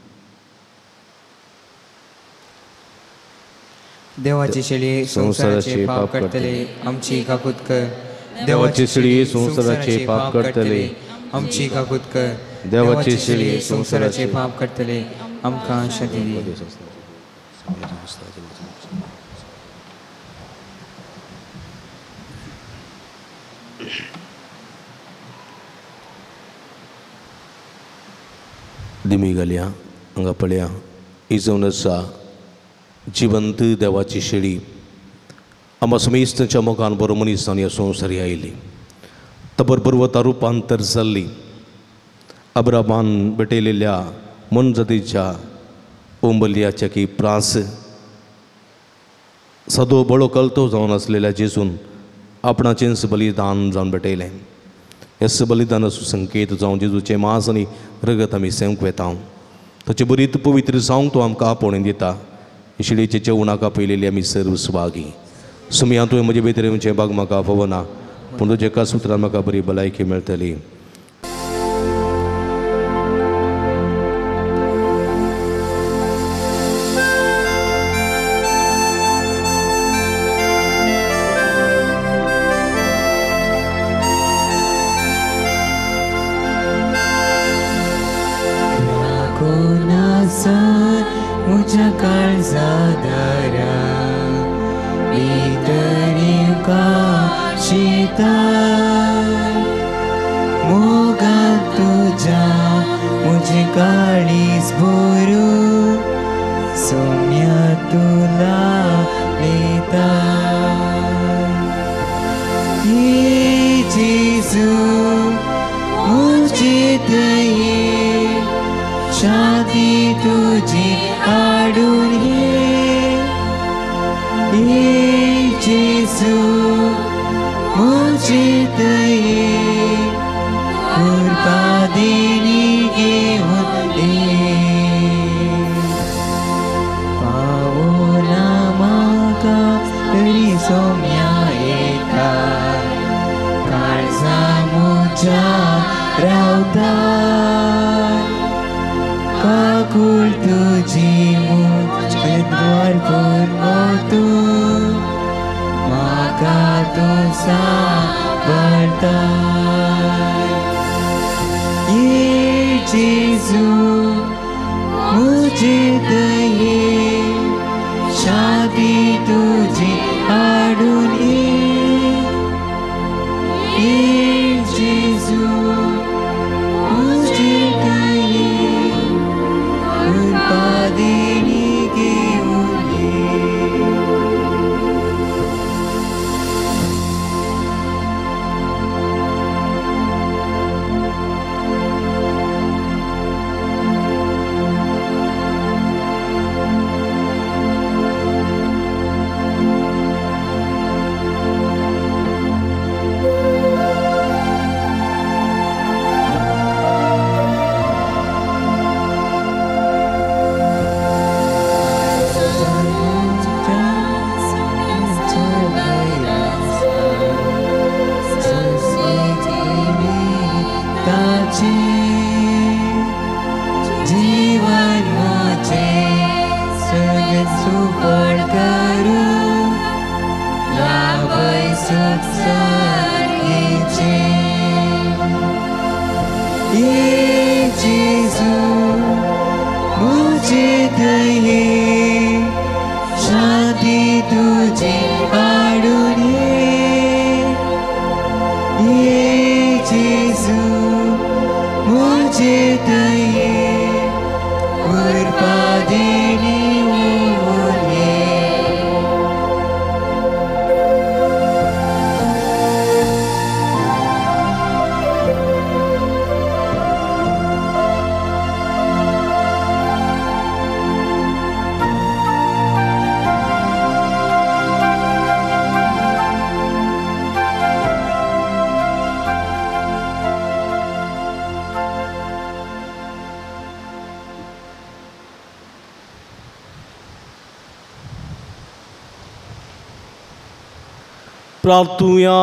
[SPEAKER 3] देवाची शेळी संसाराचे पाप करतले आमची काकूत कर.
[SPEAKER 2] देवाची शेळी संसाराचे पाप करतले
[SPEAKER 3] आमची काकूत कर.
[SPEAKER 2] देवाची शेळी
[SPEAKER 3] संसाराचे पाप करतले आमकां शक्ती दी.
[SPEAKER 2] दिमी घालया हांगा पळया ही जावन आसा जिवंत देवाची शेळी. आम्हा समेस्तच्या मोगान बरो मनीस जावन ह्या संवसारी आयली. ता बरोबर वता रुपांतर जाल्ली. अब्रामान भेटयलेल्या मन जातीच्या ओंबलियाच्या की प्रास सदो बळो कलतो जावन आसलेल्या जेजून आपणाचेंच बलिदान जावन भेटयलें. हेच बलिदान संकेत जावन जेजूचे मांस आनी रगत आमी सेवंक वेता. ताचे बरीत पवित्र जावंक तो आमकां आपोवणें दिता. शिळेचे जेवणाक आपयलेली आमी सर्व सुवागी. सुमया तुवें म्हजे भितर येवचें भाग म्हाका फवना, पूण तुजे एका सुत्रान म्हाका बरी भलायकी मेळटली.
[SPEAKER 6] मुझ्या काळजादारा भितरी का शीतल मोगा तुझ्या मुझे काळीस भरू सौम्या तुला नेता. हे जेजू मुझे दये शादी तुझी हाडून ये जेजू मुझे दये कृपा देणी घेऊन ये. पावना म्हाका तरी सौम्या येता काळजा म्हज्या रावता. काकूळ तुझी मुझे द्वार पुरवो तू म्हाका तू सांबाळता. ये जेजू मुझे दये शादी तुझी हाडून ये जेजू मुझे दये कृपा देणी घेऊन ये. जीवन मुझे सगळं सुपड करू लाभय सुख सर्गीचे. ये जेजू मुझे दये शादी तुझी हाडून ये जेजू मुझे दये कृपा देणी घेऊन ये.
[SPEAKER 2] प्रार्थुया.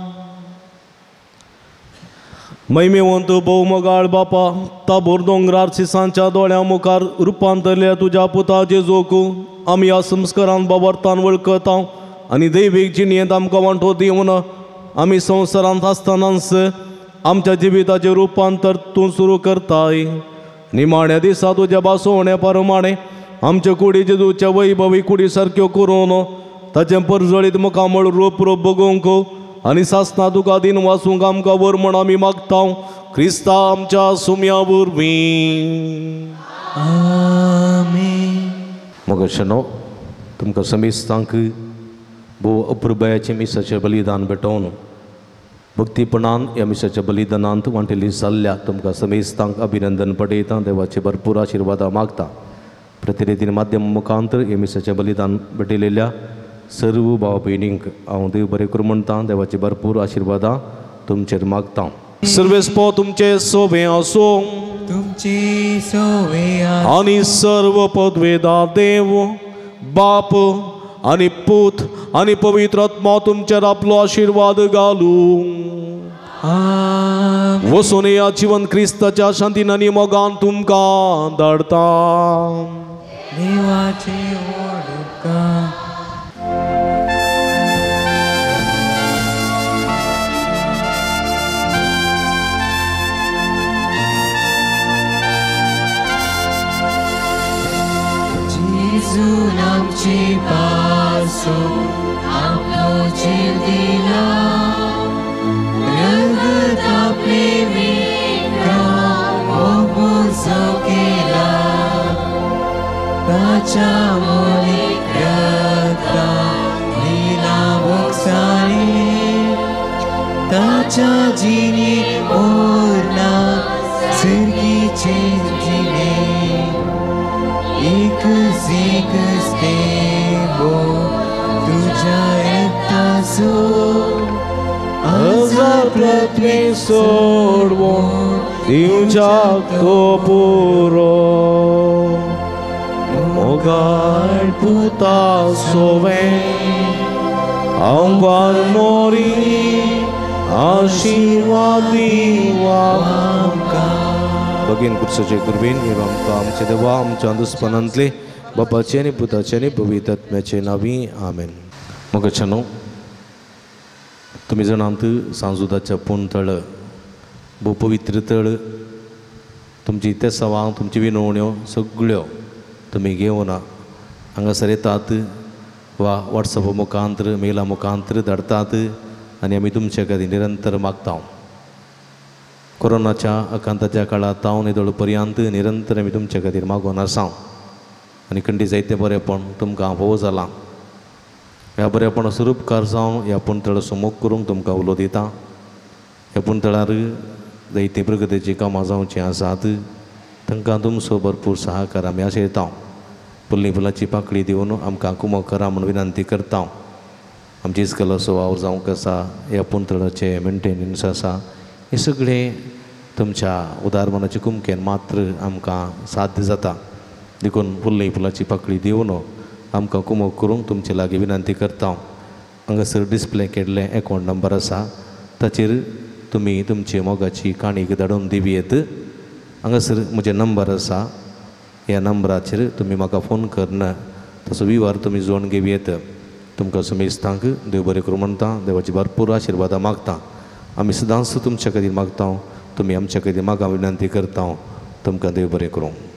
[SPEAKER 2] महिमेवंत बहुमगाळ बापा ताबोर दोंगरार सिसांच्या दोळ्या मुखार रुपांतरल्या तुझ्या पुता जेजूक आमी ह्या संस्कारान बाबरतान वळखता आनी दैवीक जिणेंत आमकां वांटो दिवन आमी संवसारांत आसतनाच आमच्या जिविताचें रुपांतर तूं सुरू करताय. निमाण्या दिसा तुझ्या बासोवण्या प्रमाणे आमच्या कुडी जेजूच्या वैभवी कुडी सारक्यो करून ताचे परजळीत मुखामळ रूप रूप बगोवंक आनी सासना तुका दिन वाचूंक आमकां वर म्हण आमी मागता क्रिस्ता आमच्या सुम्या वरवीं
[SPEAKER 6] आमेन.
[SPEAKER 2] मोगशनो तुमकां समेस्तांक भोव अपुरबायाचें मिसाचें बलिदान भेटोवन भक्तीपणान ह्या मिसाच्या बलिदानांत वांटेली जाल्ल्या तुमकां समेस्तांक अभिनंदन पटयता. देवाचे भरपूर आशिर्वादा मागता. प्रतिनिधी माध्यम मुखांतर ह्या मिसाचें बलिदान भेटयलेल्या सर्व भाव भयणींक हांव देव बरें करूं म्हणटा. देवाची भरपूर आशिर्वादा तुमचेर मागता. सर्वेस्पो तुमचे सोबे आसूं
[SPEAKER 6] तुमची सोवे
[SPEAKER 2] आनी सर्व पदवेदा देव बाप आनी पूत आनी पवित्र आत्मा तुमचेर आपलो आशिर्वाद घालूं. वसून या जीवन क्रिस्ताच्या शांतीन आनी मोगान तुमकां धाडता.
[SPEAKER 6] देवाचे ओडका जेजून आमची पासून आपलो जीव दिला रगत आपले विक्रम ओबुसो केला ताच्या मोलीक रक्ता दिला बोगसाळी ताच्या जिणी ओरना सर्गीचे जिणे एक देवो तुझ्या रक्ताचो
[SPEAKER 2] हजार पृथ्वी सोडवो दिवच्याक तो पुरो मोगाळ पुता सोवे आंबार मोरी आशीर्वाद दिवा भगीन कुर्साचे गुरबीन हे आमकां आमचे देवा आमच्या दुस्पनांतले बापाचे आनी पुताचे आनी पवित्र आत्म्याचे नांवी आमेन. मोगच्छानो तुमी जाणांत सांजुदाच्या पुणतळ भोव पवित्र तळ तुमची तेसावां तुमची विनवण्यो सगळ्यो तुमी घेवन हांगासर येतात वा वॉट्सॅपा मुखांतर मेला मुखांतर धाडतात आनी आमी तुमचे खातीर निरंतर मागता. कोरोनाच्या आकांताच्या काळात तावन निदळ पर्यंत निरंतर आमी तुमचे खातीर मागोन आसा आनी खंडी जायते बरेपण तुमकां फोव जालां. ह्या बरेपण स्वरूपकार जावन ह्या पुणतळ समूख करूंक तुमकां उलो दिता. ह्या पुणतळार जायतीं प्रगतीचीं कामां जावचीं आसात तांकां तुमचो भरपूर सहकार आमी आशयता. फुल्ली फुलाची पाकळी दिवन आमकां कुमक करा म्हूण विनंती करता. आमची इस्कल असो वावर जावंक आसा ह्या पुणतळाचे मेंटेनन्स आसा हे सगळे तुमच्या उदारमनाच्या कुमकेन मात्र आमकां साध्य जाता. देखून फुल्ली फुलाची पाकळी दिवन आमकां कुमक करूंक तुमचे लागीं विनंती करता. हांगासर डिस्प्ले केल्ले अकावंट नंबर आसा ताचेर तुमी तुमची मोगाची काणीक धाडून दिवयेत. हांगासर म्हजे नंबर आसा ह्या नंबराचेर तुमी म्हाका फोन करना तसो विवार तुमी जोडून घेवयेत. तुमकां समेस्तांक देव बरें करूं म्हणटा. देवाची भरपूर आशिर्वादा मागता. आमी सदांच तुमच्या खातीर मागता. तुमी आमच्या खातीर म्हाका विनंती करता. तुमकां देव बरें करूं.